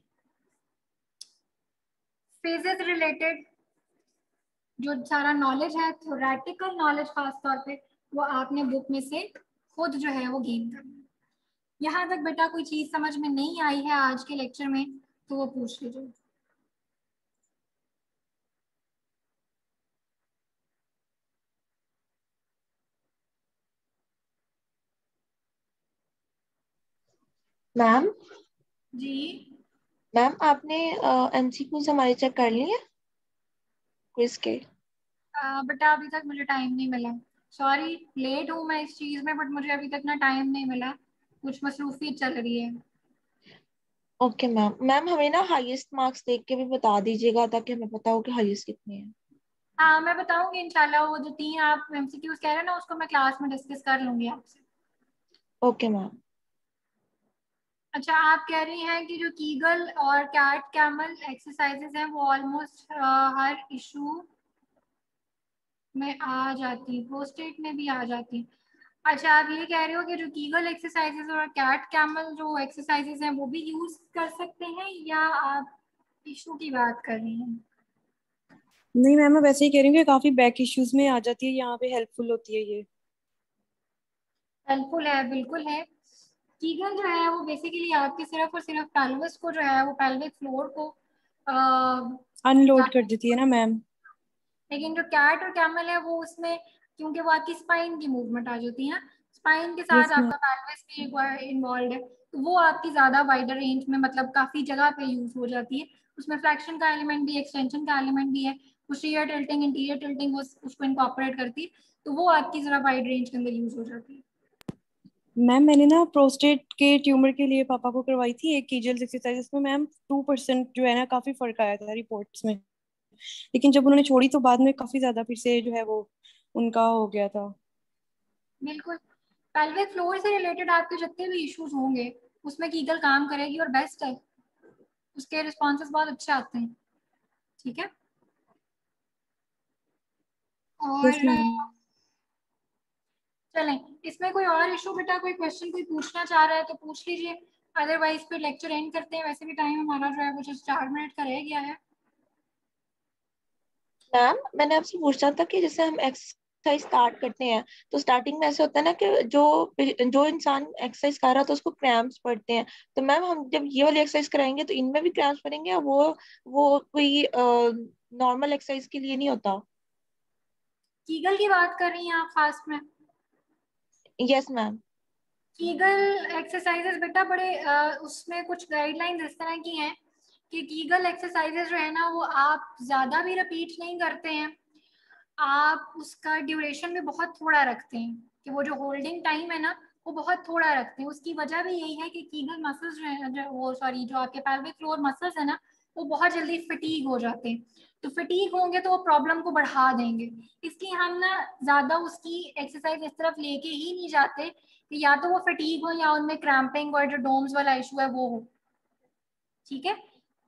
फेजेस रिलेटेड जो सारा नॉलेज है, थ्योरेटिकल नॉलेज खास तौर पे, वो आपने बुक में से खुद जो है वो गेन करना है। यहाँ तक बेटा कोई चीज समझ में नहीं आई है आज के लेक्चर में तो वो पूछ लीजिए। मैम जी मैम आपने एमसीक्यूज हमारे चेक कर लिए क्विज के? बेटा अभी तक मुझे टाइम नहीं मिला, सॉरी लेट हूँ मैं इस चीज में, बट मुझे अभी तक ना टाइम नहीं मिला, कुछ मसरूफियत चल रही है। Okay ma'am. मैम हमें ना हाईएस्ट मार्क्स देख के भी बता दीजिएगा ताकि हमें पता हो कि हाईएस्ट कितने हैं। हाँ मैं बताऊंगी इंशाल्लाह, वो जो 3 आप एमसीक्यूज कह रहे हैं ना उसको मैं क्लास में डिस्कस कर लूंगी आपसे। Okay ma'am. अच्छा आप कह रही हैं कि जो कीगल और कैट कैमल एक्सरसाइजेस हैं वो ऑलमोस्ट हर इशू में आ जाती, प्रोस्टेट में भी आ जाती। अच्छा आप ये कह रहे हो कि जो कीगल एक्सरसाइजेस और कैट कैमल जो एक्सरसाइजेस हैं वो भी यूज कर सकते हैं, या आप इशू की बात कर रही हैं? नहीं मैम, मैं वैसे ही कह रही हूँ कि काफी बैक इश्यूज में आ जाती है, यहाँ पे हेल्पफुल होती है ये। हेल्पफुल है, बिल्कुल है। कीगल जो है वो बेसिकली आपके सिर्फ और सिर्फ पेल्विस को जो है वो पेल्विक फ्लोर को अनलोड कर देती है ना मैम। लेकिन जो कैट और कैमल है वो उसमें क्योंकि वो आपकी स्पाइन की मूवमेंट आ जाती है, स्पाइन के साथ यस मैम। आपका पेल्विस भी इन्वॉल्व है, तो वो आपकी ज्यादा वाइडर रेंज में मतलब काफी जगह पे यूज हो जाती है। उसमें फ्लेक्शन का एलिमेंट भी, एक्सटेंशन का एलिमेंट भी है, पोस्टीरियर टिल्टिंग इंटीरियर टिल्टिंग उसको इनकॉर्पोरेट करती है, तो वो आपकी जरा वाइड रेंज के अंदर यूज हो जाती है। मैम मैंने ना प्रोस्टेट के ट्यूमर के लिए पापा को करवाई थी एक कीजल्स एक्सरसाइज, इसमें मैम 2% जो है ना काफी फर्क आया था रिपोर्ट्स में, लेकिन जब उन्होंने छोड़ी तो बाद में काफी ज्यादा फिर से जो है वो उनका हो गया था। बिल्कुल, पेल्विक फ्लोर से रिलेटेड आपके जितने भी इश्यूज होंगे उसमें कीगल काम करेगी और बेस्ट है, उसके रिस्पॉन्सेज बहुत अच्छे आते हैं। ठीक है, यस और मैम। चलें इसमें कोई और इशू बेटा, कोई क्वेश्चन कोई पूछना चाह रहा है तो पूछ लीजिए, अदरवाइज फिर लेक्चर एंड करते हैं, वैसे भी टाइम हमारा जो है वो जस्ट 4 मिनट का रह गया है। मैम मैंने आपसे पूछना था कि जैसे हम एक्सरसाइज स्टार्ट करते हैं तो स्टार्टिंग में ऐसे होता है ना कि जो जो इंसान एक्सरसाइज कर रहा था उसको क्रैम्प्स पड़ते हैं, तो मैम हम जब ये वाली एक्सरसाइज कराएंगे तो इनमें भी क्रैम्प्स पड़ेंगे या वो कोई नॉर्मल एक्सरसाइज के लिए नहीं होता? कीगल की बात कर रही हैं आप फास्ट में? Yes ma'am. कीगल एक्सरसाइजेस बेटा बड़े उसमें कुछ गाइडलाइंस इस तरह की हैं कि कीगल एक्सरसाइजेस जो है ना वो आप ज्यादा भी रिपीट नहीं करते हैं, आप उसका ड्यूरेशन भी बहुत थोड़ा रखते हैं, कि वो जो होल्डिंग टाइम है ना वो बहुत थोड़ा रखते हैं। उसकी वजह भी यही है कि कीगल मसल्स जो है जो वो सॉरी जो आपके पेल्विक फ्लोर मसल्स है ना वो बहुत जल्दी फटीग हो जाते हैं, तो फटीग होंगे तो वो प्रॉब्लम को बढ़ा देंगे, इसलिए हम ना ज्यादा उसकी एक्सरसाइज इस तरफ लेके ही नहीं जाते कि या तो वो फटीग हो या उनमें क्रैम्पिंग और जो डोम्स वाला इशू है वो हो। ठीक है,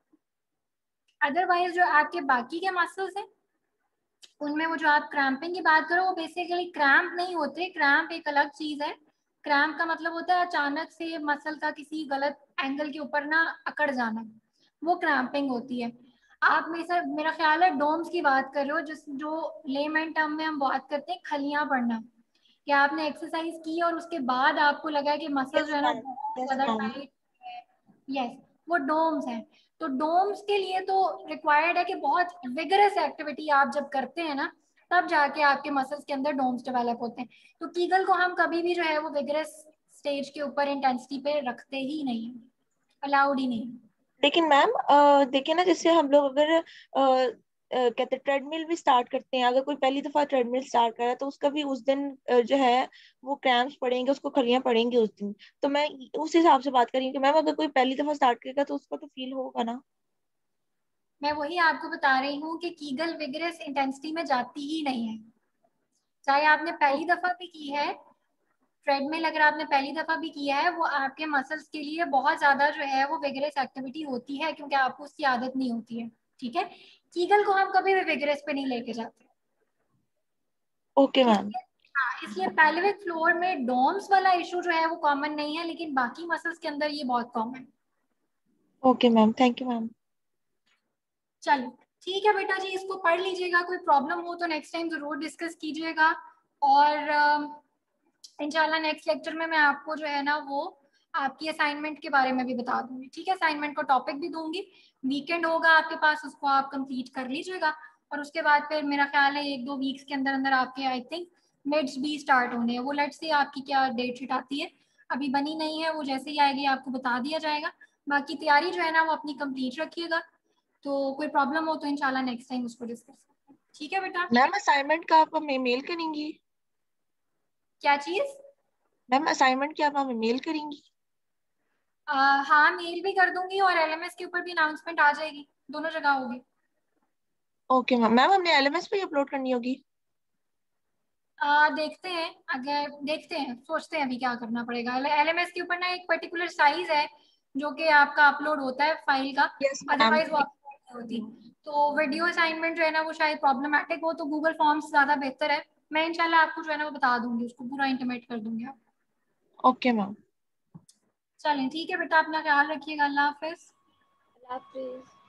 अदरवाइज जो आपके बाकी के मसल्स हैं उनमें वो जो आप क्रैम्पिंग की बात करो वो बेसिकली क्रैम्प नहीं होते, क्रैम्प एक अलग चीज है। क्रैम्प का मतलब होता है अचानक से मसल का किसी गलत एंगल के ऊपर ना अकड़ जाना, वो क्रैम्पिंग होती है। आप मेरा ख्याल है डोम्स की बात कर रहे हो, जिस जो लेमैन टर्म में हम बात करते हैं खलियां पड़ना, कि आपने एक्सरसाइज की और उसके बाद आपको लगा कि मसल यस जो है ना मैम। बहुत यस ज्यादा मैम। टाइट है। यस, वो डोम्स हैं। तो डोम्स के लिए तो रिक्वायर्ड है कि बहुत विगरस एक्टिविटी आप जब करते हैं ना तब जाके आपके मसल्स के अंदर डोम्स डेवलप होते हैं, तो कीगल को हम कभी भी जो है वो विगरस स्टेज के ऊपर इंटेंसिटी पे रखते ही नहीं है, अलाउड ही नहीं। लेकिन मैम देखिए ना, जैसे हम लोग अगर कहते ट्रेडमिल भी स्टार्ट करते हैं, अगर कोई पहली दफा ट्रेडमिल स्टार्ट कर रहा है तो उसका भी उस दिन जो है वो क्रैम्प्स पड़ेंगे, उसको खलियां पड़ेंगी उस दिन। तो मैं उस हिसाब से बात कर रही हूँ कि मैम अगर कोई पहली दफा स्टार्ट करेगा तो उसको तो फील होगा ना। मैं वही आपको बता रही हूँ कि कीगल विगरस इंटेंसिटी में जाती ही नहीं है, चाहे आपने ओ, पहली दफा भी की है ट्रेडमिल अगर आपने पहली दफा भी किया है, वो आपके मसल्स के लिए बहुत ज्यादा जो है वो विगरस एक्टिविटी होती है, क्योंकि आपको उसकी आदत नहीं होती है। ठीक है, कीगल को हम कभी भी विगरस पे नहीं लेके जाते। Okay ma'am. हाँ, इसलिए पेल्विक फ्लोर में डोम्स वाला इशू जो है वो कॉमन नहीं है, लेकिन बाकी मसल्स के अंदर ये बहुत कॉमन है। Okay ma'am, thank you ma'am. चलो ठीक है बेटा जी, इसको पढ़ लीजिएगा, कोई प्रॉब्लम हो तो नेक्स्ट टाइम जरूर डिस्कस कीजिएगा। और इंशाल्लाह नेक्स्ट लेक्चर में मैं आपको जो है ना वो आपकी असाइनमेंट के बारे में भी बता दूंगी। ठीक है, असाइनमेंट को टॉपिक भी दूंगी, वीकेंड होगा आपके पास, उसको आप कंप्लीट कर लीजिएगा। और उसके बाद फिर मेरा ख्याल है 1-2 वीक्स के अंदर अंदर आपके आई थिंक मिड्स भी स्टार्ट होने हैं। वो लेट्स से आपकी क्या डेट शीट आती है, अभी बनी नहीं है, वो जैसे ही आएगी आपको बता दिया जाएगा। बाकी तैयारी जो है ना वो अपनी कंप्लीट रखिएगा। तो कोई प्रॉब्लम हो तो इंशाल्लाह नेक्स्ट टाइम उसको डिस्कस करते हैं। ठीक है बेटा। मैम असाइनमेंट का आप हमें मेल करेंगी? क्या चीज? मैम असाइनमेंट की आप हमें मेल करेंगी? हाँ, मेल भी कर दूंगी और एलएमएस के ऊपर भी अनाउंसमेंट आ जाएगी, दोनों जगह होगी। Okay ma'am. मैम हमने एलएमएस पे अपलोड करनी होगी? देखते हैं, अगर देखते हैं, सोचते हैं अभी क्या करना पड़ेगा। एलएमएस के ऊपर ना एक पर्टिकुलर साइज है जो कि आपका अपलोड होता है फाइल का, यस मैम। अदरवाइज वो अपलोड नहीं होती। तो वीडियो असाइनमेंट जो है ना वो शायद प्रॉब्लमेटिक हो, तो गूगल फॉर्म्स ज्यादा बेहतर है। मैं इंशाल्लाह आपको जो है ना वो बता दूंगी, उसको पूरा इंटीमेट कर दूंगी आप। Okay ma'am. चलें ठीक है बेटा, अपना ख्याल रखिएगा। अल्लाह हाफिज। अल्लाह हाफिज।